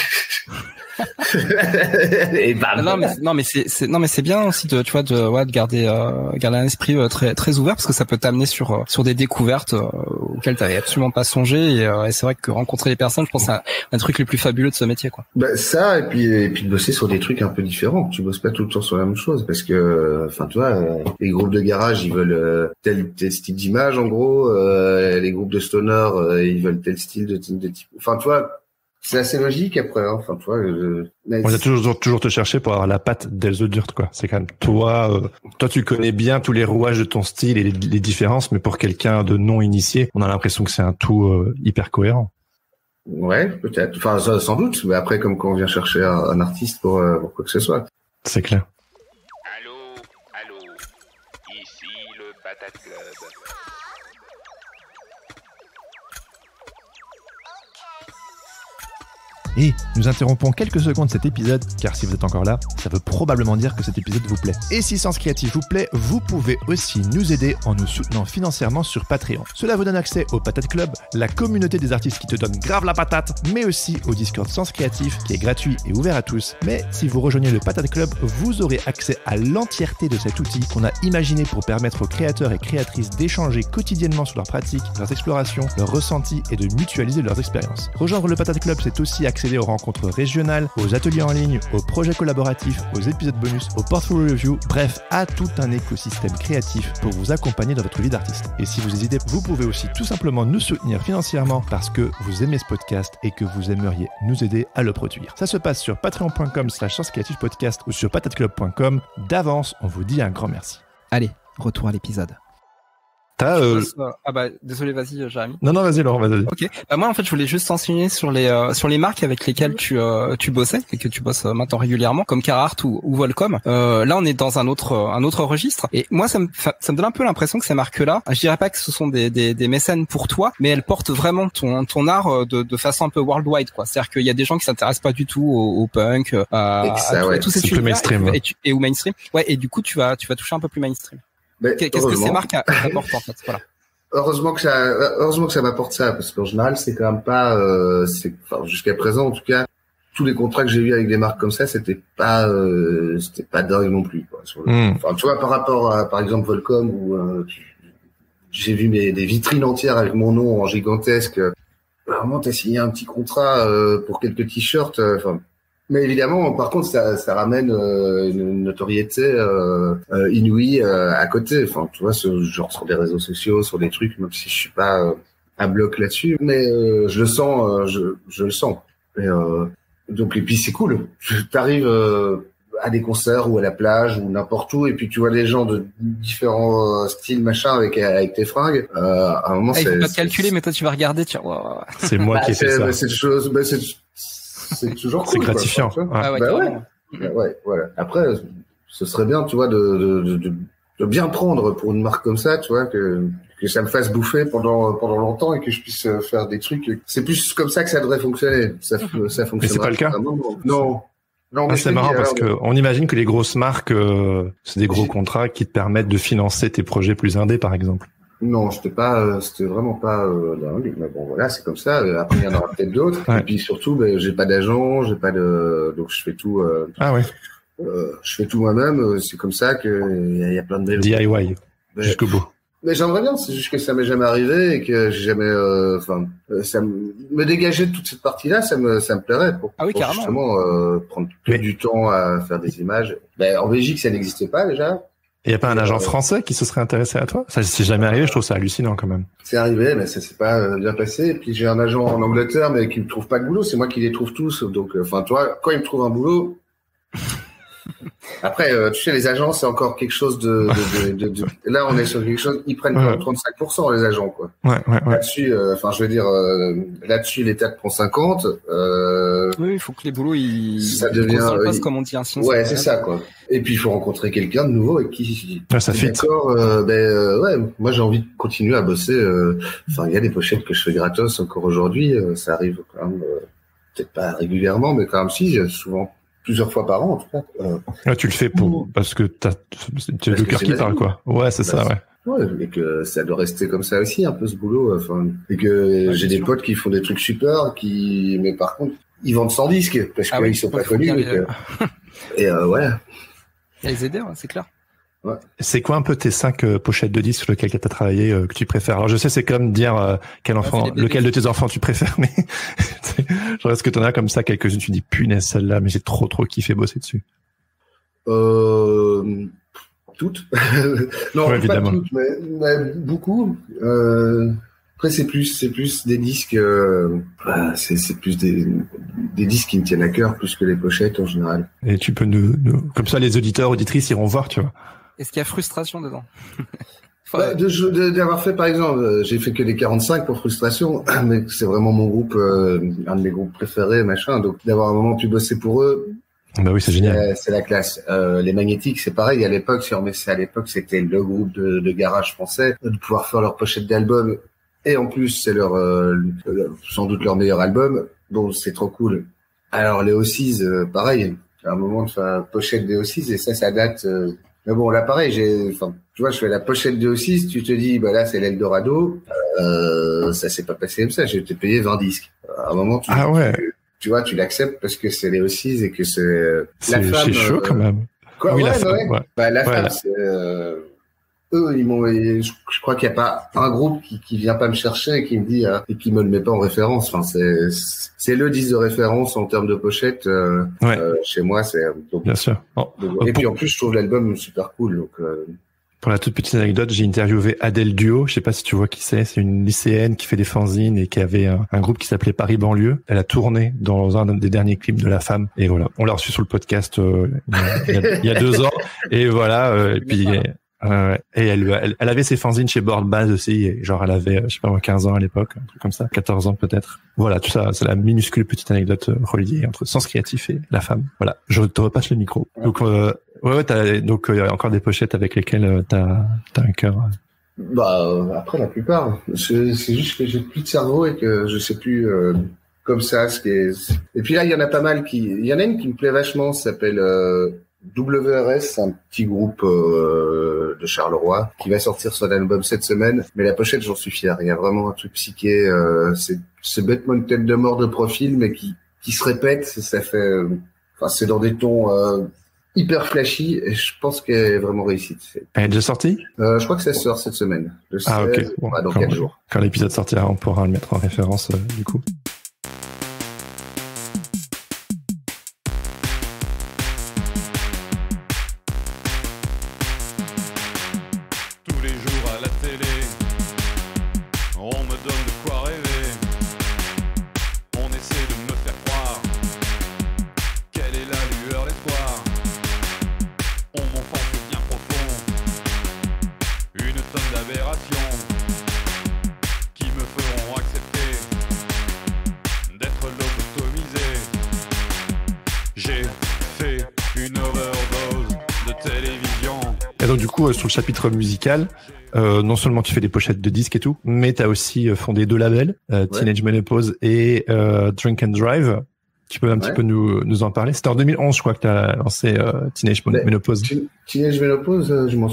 Et bam. Non mais c'est bien aussi de garder un esprit très très ouvert, parce que ça peut t'amener sur des découvertes auxquelles t'avais absolument pas songé, et c'est vrai que rencontrer les personnes, je pense c'est un truc le plus fabuleux de ce métier, quoi. Ça, et puis de bosser sur des trucs un peu différents. Tu bosses pas tout le temps sur la même chose, parce que tu vois, les groupes de garage ils veulent tel style d'image en gros, les groupes de stoner ils veulent tel style de type. Enfin tu vois. C'est assez logique après, hein. Enfin, toi, on va toujours te chercher pour avoir la patte d'Else Dirt, quoi. C'est quand même toi, tu connais bien tous les rouages de ton style et les différences, mais pour quelqu'un de non initié, on a l'impression que c'est un tout hyper cohérent. Ouais, peut-être. Enfin, ça, sans doute. Mais après, comme quand on vient chercher un artiste pour quoi que ce soit. C'est clair. Allô, ici le Patate Club. Et nous interrompons quelques secondes cet épisode, car si vous êtes encore là, ça veut probablement dire que cet épisode vous plaît. Et si Sens Créatif vous plaît, vous pouvez aussi nous aider en nous soutenant financièrement sur Patreon. Cela vous donne accès au Patate Club, la communauté des artistes qui te donne grave la patate, mais aussi au Discord Sens Créatif, qui est gratuit et ouvert à tous. Mais si vous rejoignez le Patate Club, vous aurez accès à l'entièreté de cet outil qu'on a imaginé pour permettre aux créateurs et créatrices d'échanger quotidiennement sur leurs pratiques, leurs explorations, leurs ressentis et de mutualiser leurs expériences. Rejoindre le Patate Club, c'est aussi accéder aux rencontres régionales, aux ateliers en ligne, aux projets collaboratifs, aux épisodes bonus, aux portfolio reviews, bref, à tout un écosystème créatif pour vous accompagner dans votre vie d'artiste. Et si vous hésitez, vous pouvez aussi tout simplement nous soutenir financièrement parce que vous aimez ce podcast et que vous aimeriez nous aider à le produire. Ça se passe sur patreon.com/senscreatifpodcast ou sur patateclub.com. D'avance, on vous dit un grand merci. Allez, retour à l'épisode. Désolé, vas-y, Jérémy. Non, vas-y, Laurent, vas-y. Ok. Moi, en fait, je voulais juste t'enseigner sur les marques avec lesquelles tu bossais et que tu bosses maintenant régulièrement, comme Carhartt ou Volcom. Là, on est dans un autre registre. Et moi, ça me donne un peu l'impression que ces marques-là, je dirais pas que ce sont des mécènes pour toi, mais elles portent vraiment ton art de façon un peu worldwide, quoi. C'est-à-dire qu'il y a des gens qui s'intéressent pas du tout au punk, à tous ces trucs mainstream. Et au mainstream. Ouais. Et du coup, tu vas toucher un peu plus mainstream. Qu'est-ce que ces marques apportent en fait, voilà. Heureusement que ça m'apporte ça, parce qu'en général c'est quand même pas, jusqu'à présent en tout cas, tous les contrats que j'ai eu avec des marques comme ça, c'était pas dingue non plus, quoi. Enfin, tu vois, par rapport à, par exemple, Volcom, où j'ai vu des vitrines entières avec mon nom en gigantesque. Vraiment, t'as signé un petit contrat pour quelques t-shirts. Mais évidemment, par contre, ça ramène une notoriété inouïe à côté. Enfin, tu vois, genre sur les réseaux sociaux, sur des trucs, même si je suis pas à bloc là-dessus, mais je le sens, je le sens. Et puis c'est cool. T'arrives à des concerts ou à la plage ou n'importe où, et puis tu vois des gens de différents styles, machin, avec tes fringues. À un moment, il faut pas te calculer, mais toi tu vas regarder, tu vois. C'est moi qui ai fait ça. C'est toujours cool. C'est gratifiant. Ouais, voilà. Après, ce serait bien, tu vois, de bien prendre pour une marque comme ça, tu vois, que ça me fasse bouffer pendant longtemps et que je puisse faire des trucs. C'est plus comme ça que ça devrait fonctionner. Ça fonctionne. Mais c'est pas le cas. Non. C'est marrant parce que on imagine que les grosses marques, c'est des gros contrats qui te permettent de financer tes projets plus indés, par exemple. Non, c'était vraiment pas dingue. Mais bon, voilà, c'est comme ça. Après, il y en aura peut-être d'autres. Ouais. Et puis surtout, j'ai pas d'agent, donc je fais tout. Je fais tout moi-même. C'est comme ça que y a plein de DIY jusqu'au bout. Mais j'aimerais bien. C'est juste que ça m'est jamais arrivé et que j'ai jamais. Ça me dégager de toute cette partie-là, ça me plairait pour carrément. Justement prendre du temps à faire des images. En Belgique, ça n'existait pas déjà. Il n'y a pas un agent français qui se serait intéressé à toi? Ça, c'est jamais arrivé, je trouve ça hallucinant quand même. C'est arrivé, mais ça s'est pas bien passé. Et puis j'ai un agent en Angleterre, mais qui me trouve pas de boulot. C'est moi qui les trouve tous. Donc, toi, quand il me trouve un boulot. Après, tu sais, les agents, c'est encore quelque chose de... Là, on est sur quelque chose. Ils prennent 35% les agents, quoi. Ouais. Là-dessus, là-dessus, l'État prend 50. Oui, il faut que les boulots, ça devient, comme on dit, sinon. Ouais, c'est ça, quoi. Et puis il faut rencontrer quelqu'un de nouveau avec qui. Ça fit. D'accord. Moi j'ai envie de continuer à bosser. Il y a des pochettes que je fais gratos encore aujourd'hui. Ça arrive quand même, peut-être pas régulièrement, mais quand même souvent. Plusieurs fois par an, en tout cas. Tu le fais parce que tu as le cœur qui parle, quoi. Ouais, c'est ça, ouais. Ouais, et que ça doit rester comme ça aussi, un peu ce boulot. Et que j'ai des potes qui font des trucs super, mais par contre, ils vendent sans disque parce qu'ils sont pas connus. Et ouais. Il y a les aider, c'est clair. Ouais. C'est quoi un peu tes 5 pochettes de disques sur lesquelles tu as travaillé que tu préfères? Alors je sais, c'est comme dire lequel de tes enfants tu préfères, mais genre est-ce que tu en as comme ça quelques-unes, tu dis punaise celle-là, mais j'ai trop kiffé bosser dessus? Toutes. Non, évidemment. Pas toutes, mais beaucoup. Après c'est plus des disques, c'est plus des disques qui me tiennent à cœur plus que les pochettes en général. Et tu peux comme ça les auditeurs, auditrices iront voir, tu vois. Est-ce qu'il y a frustration dedans? D'avoir fait, par exemple, j'ai fait que des 45 pour frustration, mais c'est vraiment mon groupe, un de mes groupes préférés, machin. Donc d'avoir un moment pu bosser pour eux. Bah oui, c'est génial. C'est la classe. Les Magnétiques, c'est pareil. À l'époque, si on remet ça à l'époque, c'était le groupe de garage français. De pouvoir faire leur pochette d'album. Et en plus, c'est sans doute leur meilleur album. Bon, c'est trop cool. Alors, les O6, pareil. À un moment de faire pochette des O6, et ça date, mais bon, là, pareil, tu vois, je fais la pochette des O6, tu te dis, bah là, c'est l'Eldorado. Ça s'est pas passé comme ça. J'ai été payé 20 disques. À un moment, tu vois, tu l'acceptes parce que c'est les O6 et que c'est la femme. C'est chaud quand même. Quoi, oui, la femme. Bah, la femme, c'est, eux, je crois qu'il n'y a pas un groupe qui vient pas me chercher et qui me dit, et qui me le met pas en référence. Enfin, c'est le disque de référence en termes de pochette, chez moi, donc, bien sûr. Et puis, en plus, je trouve l'album super cool, donc, Pour la toute petite anecdote, j'ai interviewé Adèle Duo. Je sais pas si tu vois qui c'est. C'est une lycéenne qui fait des fanzines et qui avait un groupe qui s'appelait Paris Banlieue. Elle a tourné dans un des derniers clips de La Femme. Et voilà. On l'a reçu sur le podcast, il y a 2 ans. Et voilà. Et puis, et elle avait ses fanzines chez Board Base aussi. Et genre, elle avait, je sais pas moi, 15 ans à l'époque. Un truc comme ça. 14 ans peut-être. Voilà. Tout ça, c'est la minuscule petite anecdote reliée entre Sens Créatif et La Femme. Voilà. Je te repasse le micro. Donc, ouais, t'as donc encore des pochettes avec lesquelles t'as un cœur. Bah après la plupart, c'est juste que j'ai plus de cerveau et que je sais plus comme ça ce qui est. Et puis là il y en a pas mal il y en a une qui me plaît vachement, ça s'appelle WRS, un petit groupe de Charleroi qui va sortir son album cette semaine. Mais la pochette, j'en suis fier. Il y a vraiment un truc psyché. C'est bêtement une tête de mort de profil, mais qui se répète. Ça fait. Enfin, c'est dans des tons. Hyper flashy et je pense qu'elle est vraiment réussie. Elle est déjà sortie? Je crois que ça sort cette semaine. Le 16, ok. Bon, dans 4 jours. Quand l'épisode sortira, on pourra le mettre en référence du coup. Tous les jours à la télé, on me donne de quoi rêver. On essaie de me faire croire quelle est la lueur d'espoir. On m'enfonce bien profond une tonne d'aberrations qui me feront accepter d'être lobotomisé. J'ai fait une overdose de télévision. Et donc du coup, sur le chapitre musical, non seulement tu fais des pochettes de disques et tout, mais t'as aussi fondé 2 labels, Teenage Menopause et Drink and Drive. Tu peux un petit peu nous en parler? C'était en 2011, je crois, que tu as lancé Teenage Menopause. Teenage Menopause,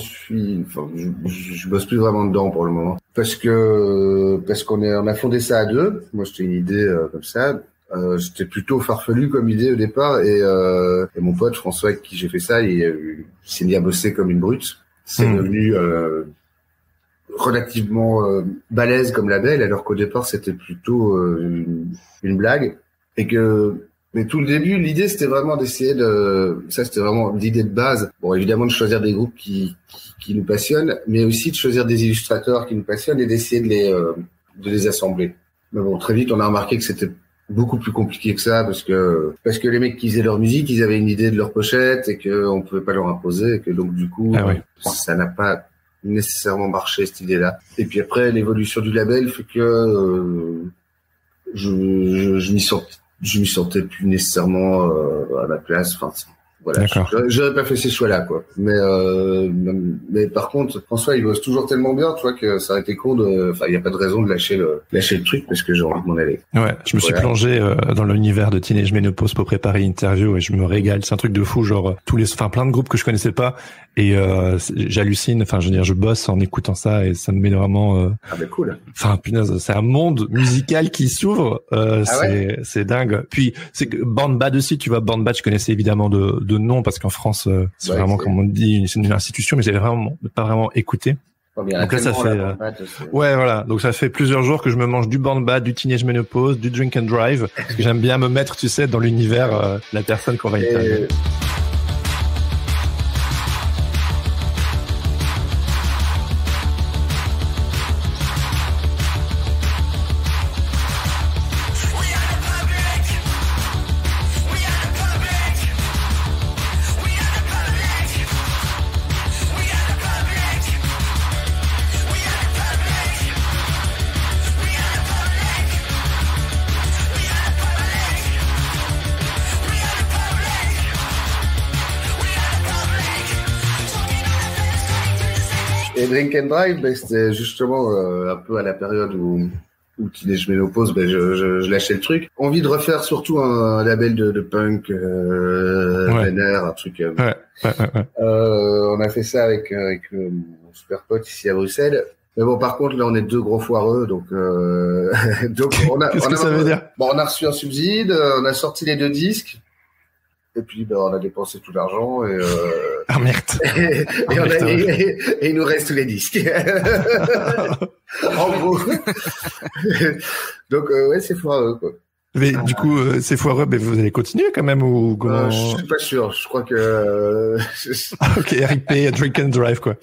je bosse plus vraiment dedans pour le moment. Parce qu'on a fondé ça à 2. Moi, c'était une idée comme ça. C'était plutôt farfelu comme idée au départ. Et mon pote François, avec qui j'ai fait ça, il s'est mis à bosser comme une brute. C'est devenu relativement balèze comme label, alors qu'au départ, c'était plutôt une blague. Mais tout le début, l'idée, c'était vraiment d'essayer c'était vraiment l'idée de base. Bon, évidemment, de choisir des groupes qui nous passionnent, mais aussi de choisir des illustrateurs qui nous passionnent et d'essayer de les assembler. Mais bon, très vite, on a remarqué que c'était beaucoup plus compliqué que ça parce que les mecs qui faisaient leur musique, ils avaient une idée de leur pochette et qu'on pouvait pas leur imposer et que donc, du coup, ça n'a pas nécessairement marché, cette idée-là. Et puis après, l'évolution du label fait que, je m'y sentais plus nécessairement à ma place. Enfin, voilà, j'aurais pas fait ces choix-là, quoi. Mais par contre, François, il bosse toujours tellement bien, tu vois, que ça aurait été con il y a pas de raison de lâcher le truc parce que j'ai envie de m'en aller. Ouais, je me suis plongé dans l'univers de Teenage Menopause pour préparer l'interview et je me régale. C'est un truc de fou, genre plein de groupes que je connaissais pas et j'hallucine. Enfin, je veux dire, je bosse en écoutant ça et ça me met vraiment. Cool. Enfin, punaise, c'est un monde musical qui s'ouvre. C'est dingue. Puis c'est Born Bad aussi, tu vois. Born Bad, je connaissais évidemment de nom parce qu'en France, c'est vraiment comme on dit, c'est une institution, mais j'avais vraiment pas vraiment écouté. Donc là, ça fait voilà. Donc ça fait plusieurs jours que je me mange du Born Bad, du Teenage Menopause, du Drink and Drive, parce que j'aime bien me mettre, tu sais, dans l'univers de la personne qu'on va interviewer. Et Drink and Drive, ben, c'était justement un peu à la période où Teenage Ménopause, ben je lâchais le truc. Envie de refaire surtout un label de punk, vénère, un truc. On a fait ça avec mon super pote ici à Bruxelles. Mais bon, par contre, là, on est deux gros foireux, donc Qu'est-ce que ça veut dire? Bon, on a reçu un subside, on a sorti les 2 disques. Et puis, ben, on a dépensé tout l'argent et ah merde. Et il nous reste tous les disques. En gros. Donc, ouais, c'est foireux, quoi. Mais du coup, c'est foireux, mais vous allez continuer quand même ou comment? Je suis pas sûr. Je crois que. Ok, RIP, Drink and Drive, quoi.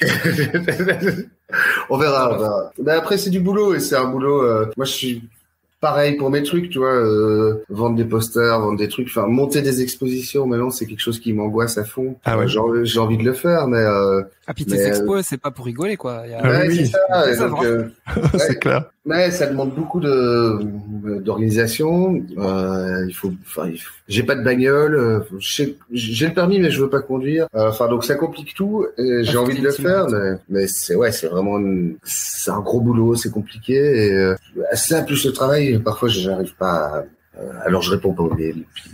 On verra. Mais après, c'est du boulot et c'est un boulot. Moi, je suis pareil pour mes trucs, tu vois. Vendre des posters, vendre des trucs, enfin monter des expositions. Maintenant, c'est quelque chose qui m'angoisse à fond. Ah ouais. J'ai envie de le faire, mais. Ah puis tes expos, c'est pas pour rigoler, quoi. Ouais, oui. C'est ça. Donc, c'est clair. Mais ça demande beaucoup d'organisation. J'ai pas de bagnole. J'ai le permis, mais je veux pas conduire. Enfin, donc ça complique tout. Et j'ai envie de le faire, mais c'est vraiment, c'est un gros boulot, c'est compliqué. Et ça plus le travail, parfois j'arrive pas. Alors je réponds pas aux mails. Puis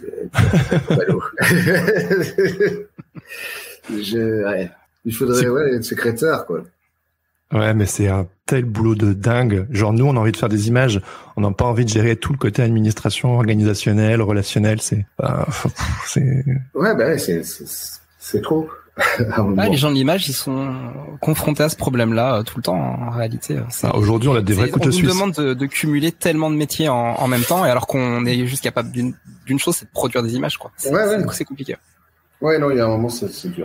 il faudrait être secrétaire, quoi. Ouais, mais c'est un tel boulot de dingue. Genre, nous, on a envie de faire des images. On n'a pas envie de gérer tout le côté administration, organisationnel, relationnel. C'est. Ouais, bah ouais, c'est trop. Les gens de l'image, ils sont confrontés à ce problème-là tout le temps, en réalité. Aujourd'hui, on a des vrais couteaux suisses. On nous demande de cumuler tellement de métiers en même temps, et alors qu'on est juste capable d'une chose, c'est de produire des images, quoi. C'est compliqué. Ouais, non, il y a un moment, c'est dur.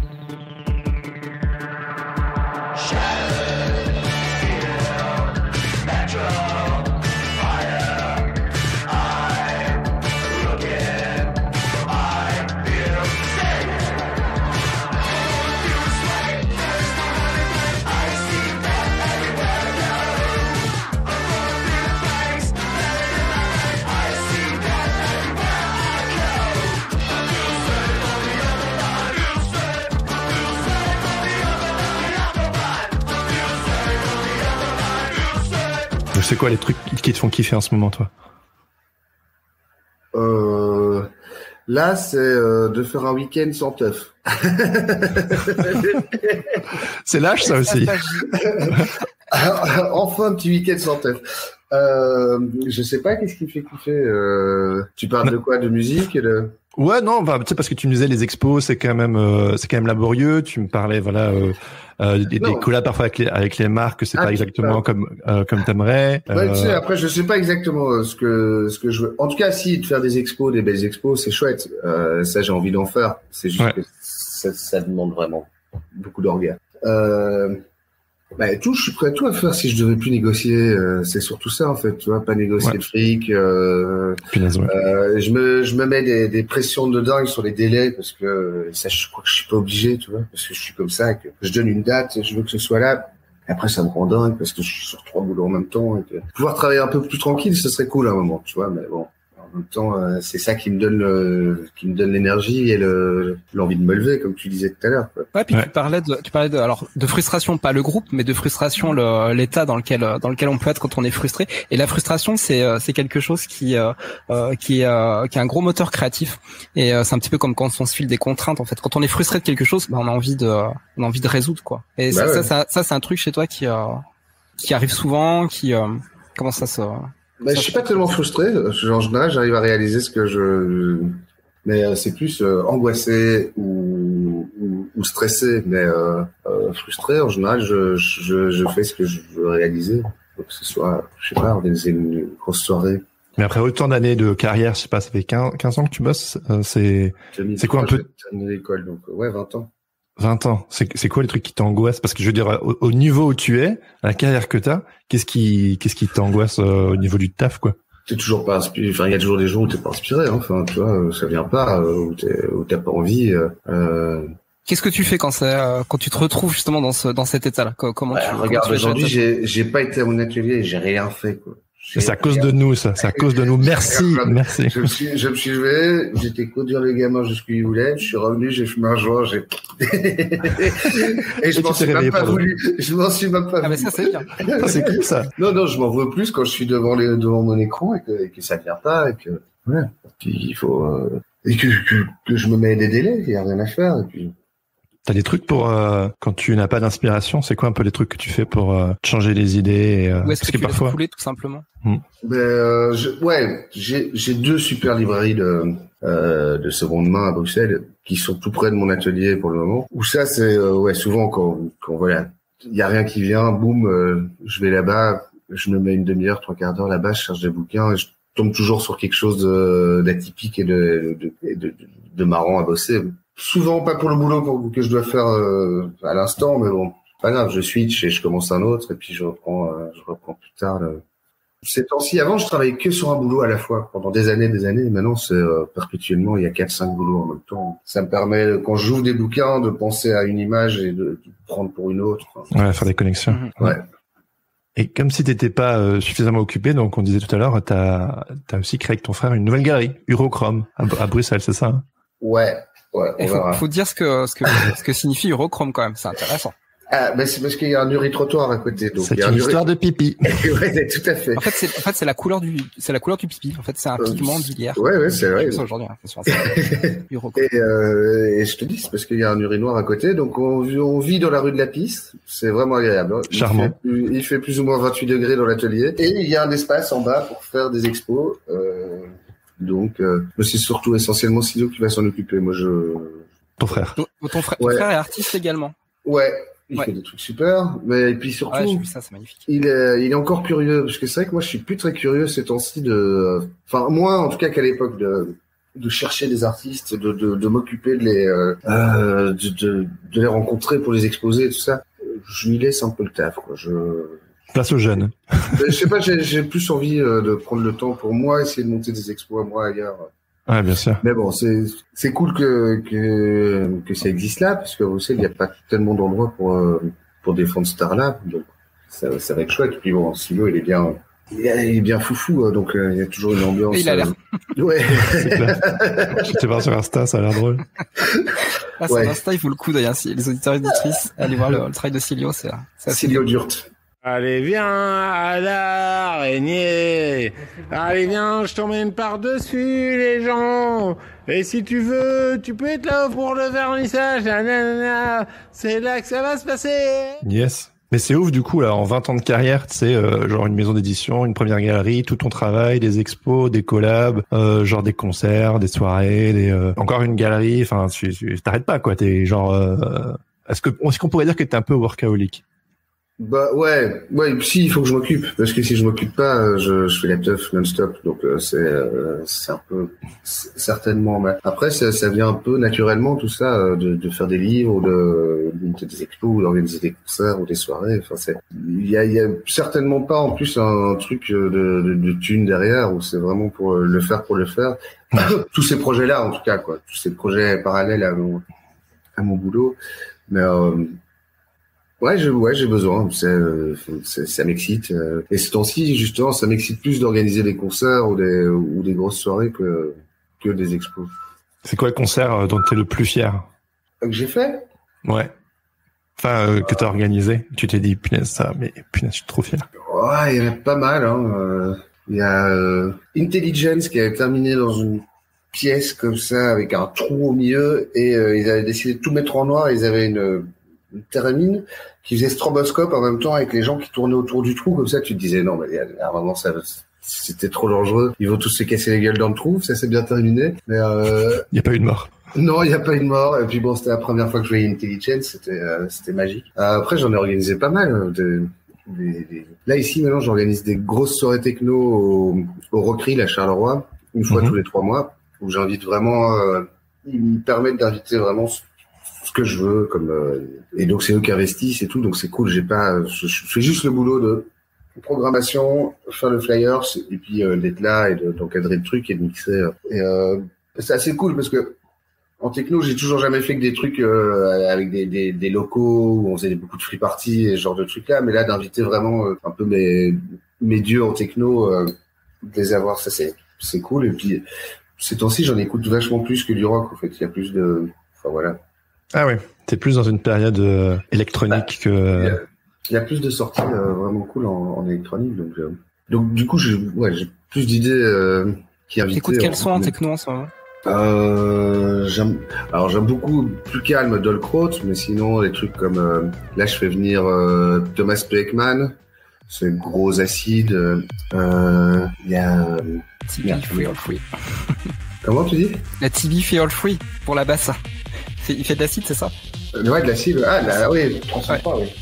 C'est quoi les trucs qui te font kiffer en ce moment, toi? Là, c'est de faire un week-end sans teuf. C'est l'âge, ça aussi. Enfin, un petit week-end sans teuf. Je sais pas, qu'est-ce qui me fait kiffer. Tu parles de quoi? De musique et de... Ouais, non, tu sais, parce que tu me disais les expos, c'est quand même laborieux. Tu me parlais, des collabs parfois avec les marques, c'est pas exactement comme t'aimerais. Ouais, tu sais, après, je sais pas exactement ce que je veux. En tout cas, si, de faire des expos, des belles expos, c'est chouette. Ça, j'ai envie d'en faire. C'est juste que ça demande vraiment beaucoup d'orgas. Je suis prêt à tout à faire si je devais plus négocier. C'est surtout ça, en fait, tu vois, pas négocier de fric. Je me mets des pressions de dingue sur les délais parce que ça, je crois que je suis pas obligé, tu vois, parce que je suis comme ça, que je donne une date, je veux que ce soit là. Après, ça me rend dingue parce que je suis sur 3 boulots en même temps. Et que pouvoir travailler un peu plus tranquille, ce serait cool à un moment, tu vois, mais bon. En même temps, c'est ça qui me donne l'énergie et l'envie de me lever, comme tu disais tout à l'heure. Ouais, puis tu parlais de frustration, pas le groupe, mais de frustration, l'état dans lequel on peut être quand on est frustré. Et la frustration, c'est quelque chose qui est un gros moteur créatif. Et c'est un petit peu comme quand on se file des contraintes, en fait. Quand on est frustré de quelque chose, on a envie de résoudre, quoi. Et ça, c'est un truc chez toi qui arrive souvent, comment ça se... Je suis pas tellement frustré. En général, j'arrive à réaliser ce que mais c'est plus angoissé ou stressé. Mais frustré, en général, je fais ce que je veux réaliser. Donc, que ce soit, je sais pas, organiser une grosse soirée. Mais après autant d'années de carrière, je sais pas, ça fait 15 ans que tu bosses. C'est quoi un peu? J'ai terminé l'école, donc 20 ans. 20 ans. C'est quoi les trucs qui t'angoissent? Parce que je veux dire, au niveau où tu es, à la carrière que t'as, qu'est-ce qui t'angoisse au niveau du taf, quoi? T'es toujours pas inspiré. Enfin, il y a toujours des jours où t'es pas inspiré. Enfin, tu vois, ça vient pas, où t'as pas envie. Qu'est-ce que tu fais quand tu te retrouves justement dans cet état-là? Comment tu regarde, aujourd'hui, j'ai pas été à mon atelier et j'ai rien fait, quoi. C'est à cause de nous, ça. C'est à cause de nous. Merci. Je me suis levé, j'étais conduire les gamins jusqu'où ils voulaient, je suis revenu, j'ai fumé un joint, et je m'en suis même pas voulu. Ah, mais ça, c'est bien. C'est cool, ça. Non, je m'en veux plus quand je suis devant mon écran et que ça vient pas et que, ouais. Il faut, et que je me mets des délais, il y a rien à faire, et puis. T'as des trucs pour quand tu n'as pas d'inspiration, c'est quoi un peu les trucs que tu fais pour changer les idées ou est-ce que tu parfois couler tout simplement? J'ai 2 super librairies de seconde main à Bruxelles qui sont tout près de mon atelier pour le moment. Où ça c'est souvent quand voilà, il y a rien qui vient, boum, je vais là-bas, je me mets une demi-heure, 3/4 d'heure là-bas, je cherche des bouquins et je tombe toujours sur quelque chose d'atypique et de marrant à bosser. Souvent pas pour le boulot que je dois faire à l'instant, mais bon, pas grave, je switch et je commence un autre et puis je reprends plus tard. Ces temps-ci, avant, je travaillais que sur un boulot à la fois pendant des années, et maintenant c'est perpétuellement, il y a 4-5 boulots en même temps. Ça me permet, quand j'ouvre des bouquins, de penser à une image et de prendre pour une autre. Ouais, faire des connexions. Ouais. Et comme si t'étais pas suffisamment occupé, donc on disait tout à l'heure, t'as aussi créé avec ton frère une nouvelle galerie, Eurochrome, à Bruxelles, c'est ça? Hein? Ouais. Il faut dire ce que signifie Eurochrome quand même, c'est intéressant. Ah, ben c'est parce qu'il y a un uri-trottoir à côté. Donc c'est une histoire de pipi. Ouais, tout à fait. En fait, c'est la couleur du pipi. En fait, c'est un pigment biliaire. Ouais, c'est vrai. C'est aujourd'hui, et je te dis, c'est parce qu'il y a un urinoir à côté, donc on vit dans la rue de la Piste. C'est vraiment agréable. Charmant. Il fait plus ou moins 28 degrés dans l'atelier. Et il y a un espace en bas pour faire des expos. Donc, c'est surtout essentiellement Silo qui va s'en occuper. Moi, Ton frère. Ton frère est artiste également. Ouais. Il fait des trucs super, mais et puis surtout, j'ai vu ça, c'est magnifique. Il est encore curieux, parce que c'est vrai que moi je suis plus très curieux ces temps-ci enfin moi en tout cas qu'à l'époque de chercher des artistes, de m'occuper de les rencontrer pour les exposer et tout ça. Je lui laisse un peu le taf, quoi. Place aux jeunes. Je sais pas, j'ai plus envie de prendre le temps pour moi, essayer de monter des expos à moi ailleurs. Ouais, bien sûr. Mais bon, c'est cool que ça existe là, parce que vous savez, il n'y a pas tellement d'endroits pour défendre ce art-là, donc ça va être chouette. Et puis bon, Silo, il est bien foufou, donc il y a toujours une ambiance. Et il a l'air. Ouais. J'étais voir sur Insta, ça a l'air drôle. Sur Insta, il faut le coup d'ailleurs. Si les auditeurs et auditrices, allez voir le travail de Silio, c'est Silio Durt. Allez, viens à l'araignée. Allez, viens, je t'emmène par-dessus les gens. Et si tu veux, tu peux être là pour le vernissage. Nanana. C'est là que ça va se passer. Yes. Mais c'est ouf, du coup, là, en 20 ans de carrière, tu sais, genre une maison d'édition, une première galerie, tout ton travail, des expos, des collabs, genre des concerts, des soirées, encore une galerie, enfin, tu t'arrêtes pas, quoi. T'es genre, est-ce qu'on pourrait dire que t'es un peu workaholic? Bah ouais, si il faut que je m'occupe, parce que si je m'occupe pas, je fais la teuf non-stop, donc c'est un peu certainement. Mais après ça vient un peu naturellement tout ça, de faire des livres ou de monter des expos ou d'organiser des concerts ou des soirées. Enfin il y a certainement pas en plus un truc de thune derrière où c'est vraiment pour le faire. Tous ces projets là en tout cas quoi, tous ces projets parallèles à mon boulot, mais Ouais, j'ai besoin. Ça m'excite. Et ces temps-ci, justement, ça m'excite plus d'organiser des concerts ou des grosses soirées que des expos. C'est quoi le concert dont t'es le plus fier? Que j'ai fait? Ouais. Enfin, que t'as organisé. Tu t'es dit, punaise, je suis trop fier. Ouais, il y en a pas mal, hein. Il y a Intelligence qui avait terminé dans une pièce comme ça avec un trou au milieu et ils avaient décidé de tout mettre en noir. Ils avaient une théramine qui faisait stroboscope en même temps avec les gens qui tournaient autour du trou comme ça. Tu te disais non mais à un moment c'était trop dangereux, ils vont tous se casser les gueules dans le trou. Ça s'est bien terminé, mais il n'y a pas eu de mort. Non, il n'y a pas eu de mort. Et puis bon, c'était la première fois que je voyais Intelligence, c'était magique. Après j'en ai organisé pas mal. Là ici maintenant j'organise des grosses soirées techno au Rockery à Charleroi une fois tous les 3 mois où j'invite vraiment ils me permettent d'inviter vraiment ce que je veux et donc c'est eux qui investissent et tout, donc c'est cool. Je fais juste le boulot de programmation, faire le flyers et puis d'être là et d'encadrer le truc et de mixer et c'est assez cool parce que en techno j'ai toujours jamais fait que des trucs avec des locaux où on faisait beaucoup de free party et ce genre de trucs là, mais là d'inviter vraiment un peu mes dieux en techno, de les avoir, ça c'est cool. Et puis ces temps-ci, j'en écoute vachement plus que du rock. En fait, il y a plus de, enfin voilà. Ah ouais, t'es plus dans une période électronique que. Il y a plus de sorties vraiment cool en électronique, donc du coup j'ai plus d'idées qui invitent. T'écoutes quel son en techno en ce moment? J'aime beaucoup plus calme Dolkrot, mais sinon des trucs comme là je fais venir Thomas Peckman, c'est gros acide. Il y a TB Free All Free. Comment tu dis? La TB Free All Free pour la basse. Il fait de l'acide, c'est ça? Ouais, de l'acide. Ah oui, 303, oui.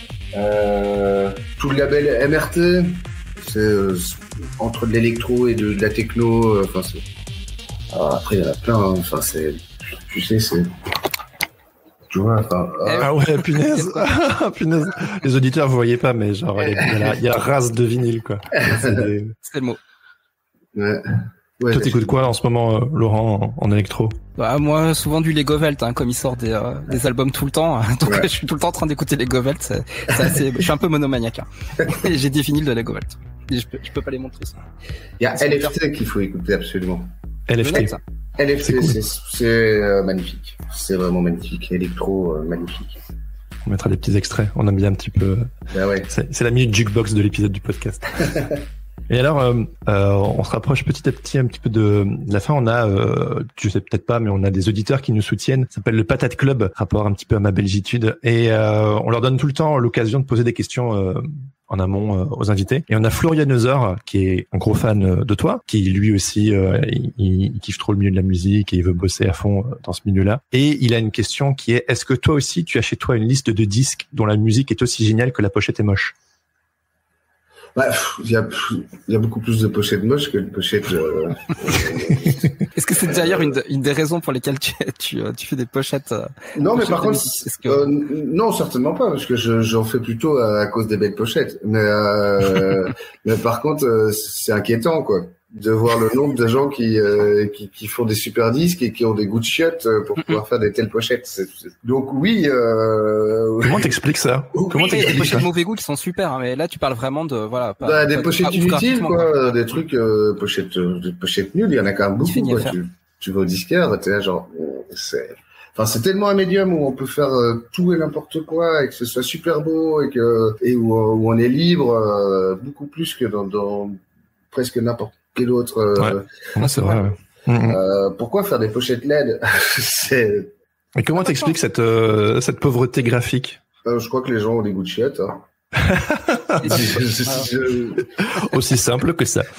Tout le label MRT, c'est entre de l'électro et de la techno. Enfin, après il y en a plein. Hein, enfin, tu sais, tu vois. Enfin. Ah ouais, punaise, punaise. Les auditeurs vous voyez pas, mais genre il y a race de vinyle quoi. C'est le mot. Ouais. Toi, t'écoutes quoi en ce moment, Laurent, en électro? Bah moi, souvent du Lego Velt, comme il sort des albums tout le temps. Donc je suis tout le temps en train d'écouter Lego Velt. Je suis un peu monomaniaque. Et j'ai des vinyles de Lego Velt. Et je peux pas les montrer ça. Il y a LFT qu'il faut écouter absolument. LFT. LFT, c'est magnifique. C'est vraiment magnifique. Électro, magnifique. On mettra des petits extraits. On aime bien un petit peu. Bah ouais. C'est la minute jukebox de l'épisode du podcast. Et alors, on se rapproche petit à petit un petit peu de la fin. On a, tu sais peut-être pas, mais on a des auditeurs qui nous soutiennent. Ça s'appelle le Patate Club, rapport un petit peu à ma belgitude. Et on leur donne tout le temps l'occasion de poser des questions en amont aux invités. Et on a Florian Neuser, qui est un gros fan de toi, qui lui aussi, il kiffe trop le milieu de la musique et il veut bosser à fond dans ce milieu-là. Et il a une question qui est: est-ce que toi aussi, tu as chez toi une liste de disques dont la musique est aussi géniale que la pochette est moche? Bah, il y a beaucoup plus de pochettes moches que de pochettes. Est-ce que c'est d'ailleurs une des raisons pour lesquelles tu fais des pochettes? Non, mais par contre, non, certainement pas, parce que j'en fais plutôt à cause des belles pochettes. Mais par contre, c'est inquiétant, quoi, de voir le nombre de gens qui font des super disques et qui ont des goûts de chiottes pour pouvoir faire des telles pochettes. Donc oui. Comment t'expliques ça? Comment t'expliques des pochettes de mauvais goût qui sont super, mais là tu parles vraiment de des pochettes inutiles, quoi, des trucs des pochettes nulles. Il y en a quand même beaucoup. Quoi. Tu vas au disquaire, t'es là genre c'est tellement un médium où on peut faire tout et n'importe quoi et que ce soit super beau et où on est libre beaucoup plus que dans presque n'importe quel autre. Ouais, c'est vrai. Ouais. Pourquoi faire des pochettes LED? Et comment t'expliques cette pauvreté graphique? Je crois que les gens ont des goûts de chiottes. Hein. Aussi simple que ça.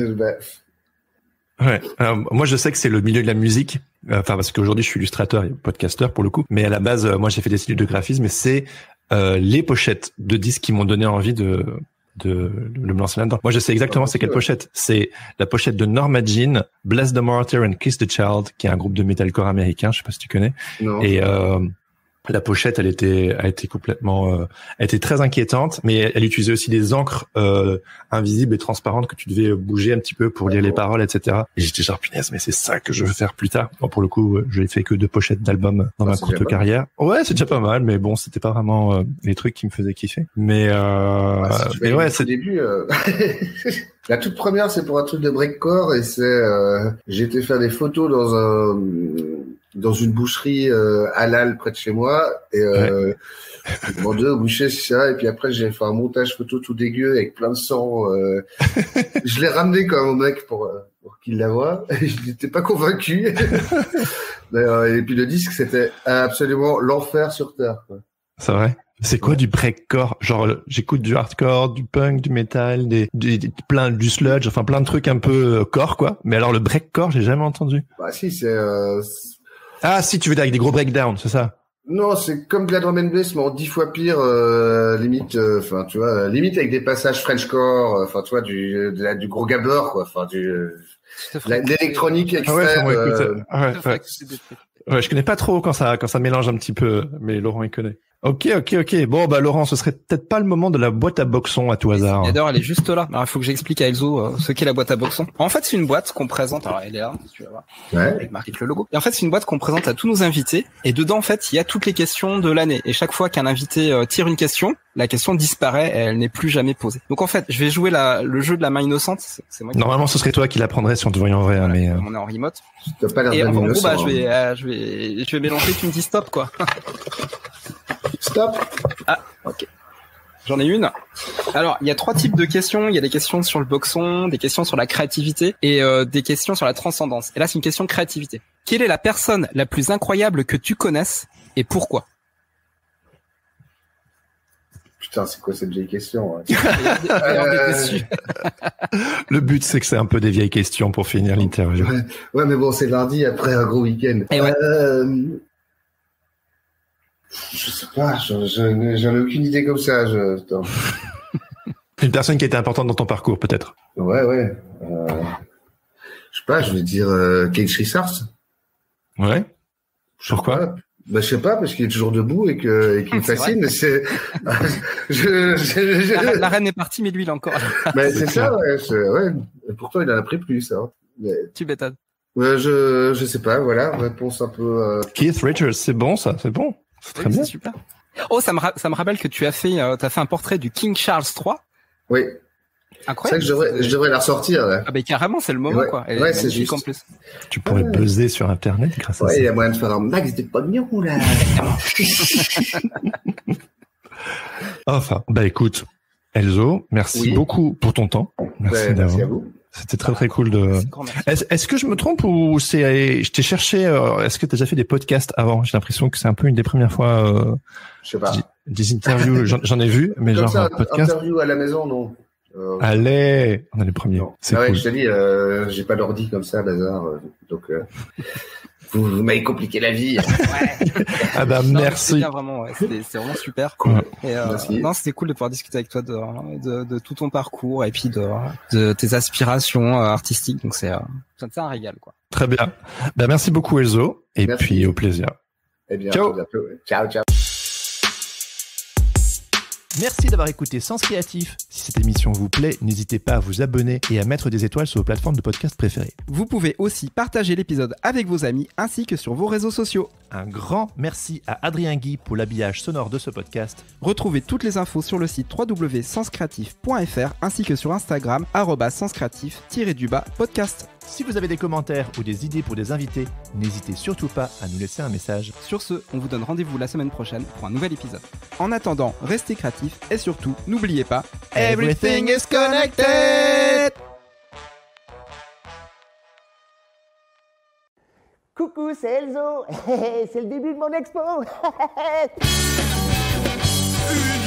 Ouais. Moi, je sais que c'est le milieu de la musique. Enfin, parce qu'aujourd'hui, je suis illustrateur et podcasteur pour le coup. Mais à la base, moi, j'ai fait des études de graphisme. Et c'est les pochettes de disques qui m'ont donné envie de me lancer là-dedans. Moi, je sais exactement c'est quelle pochette. C'est la pochette de Norma Jean, Bless the Martyr and Kiss the Child, qui est un groupe de metalcore américain. Je sais pas si tu connais. Non. Et la pochette, elle était complètement, elle était très inquiétante, mais elle utilisait aussi des encres invisibles et transparentes que tu devais bouger un petit peu pour lire les paroles, etc. Et j'étais genre punaise, mais c'est ça que je veux faire plus tard. Bon, pour le coup, je n'ai fait que 2 pochettes d'albums dans ma courte carrière. Ouais, c'est déjà pas mal, mais bon, c'était pas vraiment les trucs qui me faisaient kiffer. Mais ouais, c'est début. La toute première, c'est pour un truc de breakcore et j'ai été faire des photos dans une boucherie halal près de chez moi et j'ai demandé au boucher ça et puis après j'ai fait un montage photo tout dégueu avec plein de sang. Je l'ai ramené quand même au mec pour qu'il la voie. Je n'étais pas convaincu. Et puis le disque c'était absolument l'enfer sur terre. Quoi. C'est vrai. C'est quoi du breakcore? Genre, j'écoute du hardcore, du punk, du metal, du sludge, enfin plein de trucs un peu core, quoi. Mais alors le breakcore, j'ai jamais entendu. Bah si, c'est. Ah si, tu veux dire avec des gros breakdowns, c'est ça? Non, c'est comme de la drum and bass, mais en 10 fois pire, limite. Enfin, tu vois, limite avec des passages Frenchcore. Enfin, tu vois, du gros gabber, quoi. Enfin, l'électronique extrême. Ouais, je connais pas trop quand ça mélange un petit peu, mais Laurent il connaît. Ok. Bon, Laurent, ce serait peut-être pas le moment de la boîte à boxons à tout hasard. D'ailleurs, elle est juste là. Alors, il faut que j'explique à Elzo ce qu'est la boîte à boxons. En fait, c'est une boîte qu'on présente. Alors, elle est là, si tu vas voir. Ouais. Avec marqué le logo. Et en fait, c'est une boîte qu'on présente à tous nos invités. Et dedans, en fait, il y a toutes les questions de l'année. Et chaque fois qu'un invité tire une question, la question disparaît et elle n'est plus jamais posée. Donc, en fait, je vais jouer le jeu de la main innocente. C'est moi qui... Normalement, ce serait toi qui l'apprendrais si on te voyait en vrai, voilà, mais. On est en remote. Tu n'as pas l'air et en innocent, gros, je vais mélanger. Tu me dis stop, quoi. Stop. Ah, ok. J'en ai une. Alors, il y a 3 types de questions. Il y a des questions sur le boxon, des questions sur la créativité et des questions sur la transcendance. Et là, c'est une question de créativité. Quelle est la personne la plus incroyable que tu connaisses et pourquoi? Putain, c'est quoi cette vieille question hein. Le but, c'est que c'est un peu des vieilles questions pour finir l'interview. Ouais, mais bon, c'est lundi après un gros week-end. Et ouais. Je sais pas, j'en ai aucune idée comme ça. Attends. Une personne qui a été importante dans ton parcours, peut-être. Ouais. Je sais pas, je vais dire Keith Richards. Ouais. Pourquoi? Je sais pas, parce qu'il est toujours debout et qu'il me fascine. C'est. La reine est partie, mais lui, il est encore. Mais c'est ça, ouais. Et pourtant, il en a pris plus. Hein. Mais... Tu m'étonnes. Je sais pas. Voilà, réponse un peu. Keith Richards, c'est bon, ça, c'est bon. C'est très bien. C'est super. Oh, ça me rappelle que tu as fait un portrait du King Charles III. Oui. Incroyable. C'est vrai que je devrais la ressortir, là. Ah, carrément, c'est le moment, quoi. Ouais, c'est juste. En plus. Tu pourrais buzzer sur Internet grâce à ça. Ouais, il y a moyen de faire un max de pognon, là. Enfin, écoute, Elzo, merci beaucoup pour ton temps. Merci à vous. C'était très très cool de. Est-ce que je me trompe ou je t'ai cherché. Est-ce que tu as déjà fait des podcasts avant? J'ai l'impression que c'est un peu une des premières fois. Je sais pas. Des interviews, j'en ai vu, mais comme genre ça, podcast. Interview à la maison, non. Allez, on est les premiers. C'est cool. Je te dis, j'ai pas d'ordi comme ça, bazar. Donc, vous m'avez compliqué la vie. Ouais. Ah merci. Bien, vraiment, c'est vraiment super. Cool. Et, non, c'était cool de pouvoir discuter avec toi de tout ton parcours et puis de tes aspirations artistiques. Donc c'est un régal, quoi. Très bien. Merci beaucoup, Elzo. Et puis au plaisir. Eh bien, ciao. Ciao. Merci d'avoir écouté Sens Créatif. Si cette émission vous plaît, n'hésitez pas à vous abonner et à mettre des étoiles sur vos plateformes de podcast préférées. Vous pouvez aussi partager l'épisode avec vos amis ainsi que sur vos réseaux sociaux. Un grand merci à Adrien Guy pour l'habillage sonore de ce podcast. Retrouvez toutes les infos sur le site www.senscreatif.fr ainsi que sur Instagram @senscreatif_podcast. Si vous avez des commentaires ou des idées pour des invités, n'hésitez surtout pas à nous laisser un message. Sur ce, on vous donne rendez-vous la semaine prochaine pour un nouvel épisode. En attendant, restez créatifs et surtout, n'oubliez pas, everything is connected! Coucou, c'est Elzo. C'est le début de mon expo.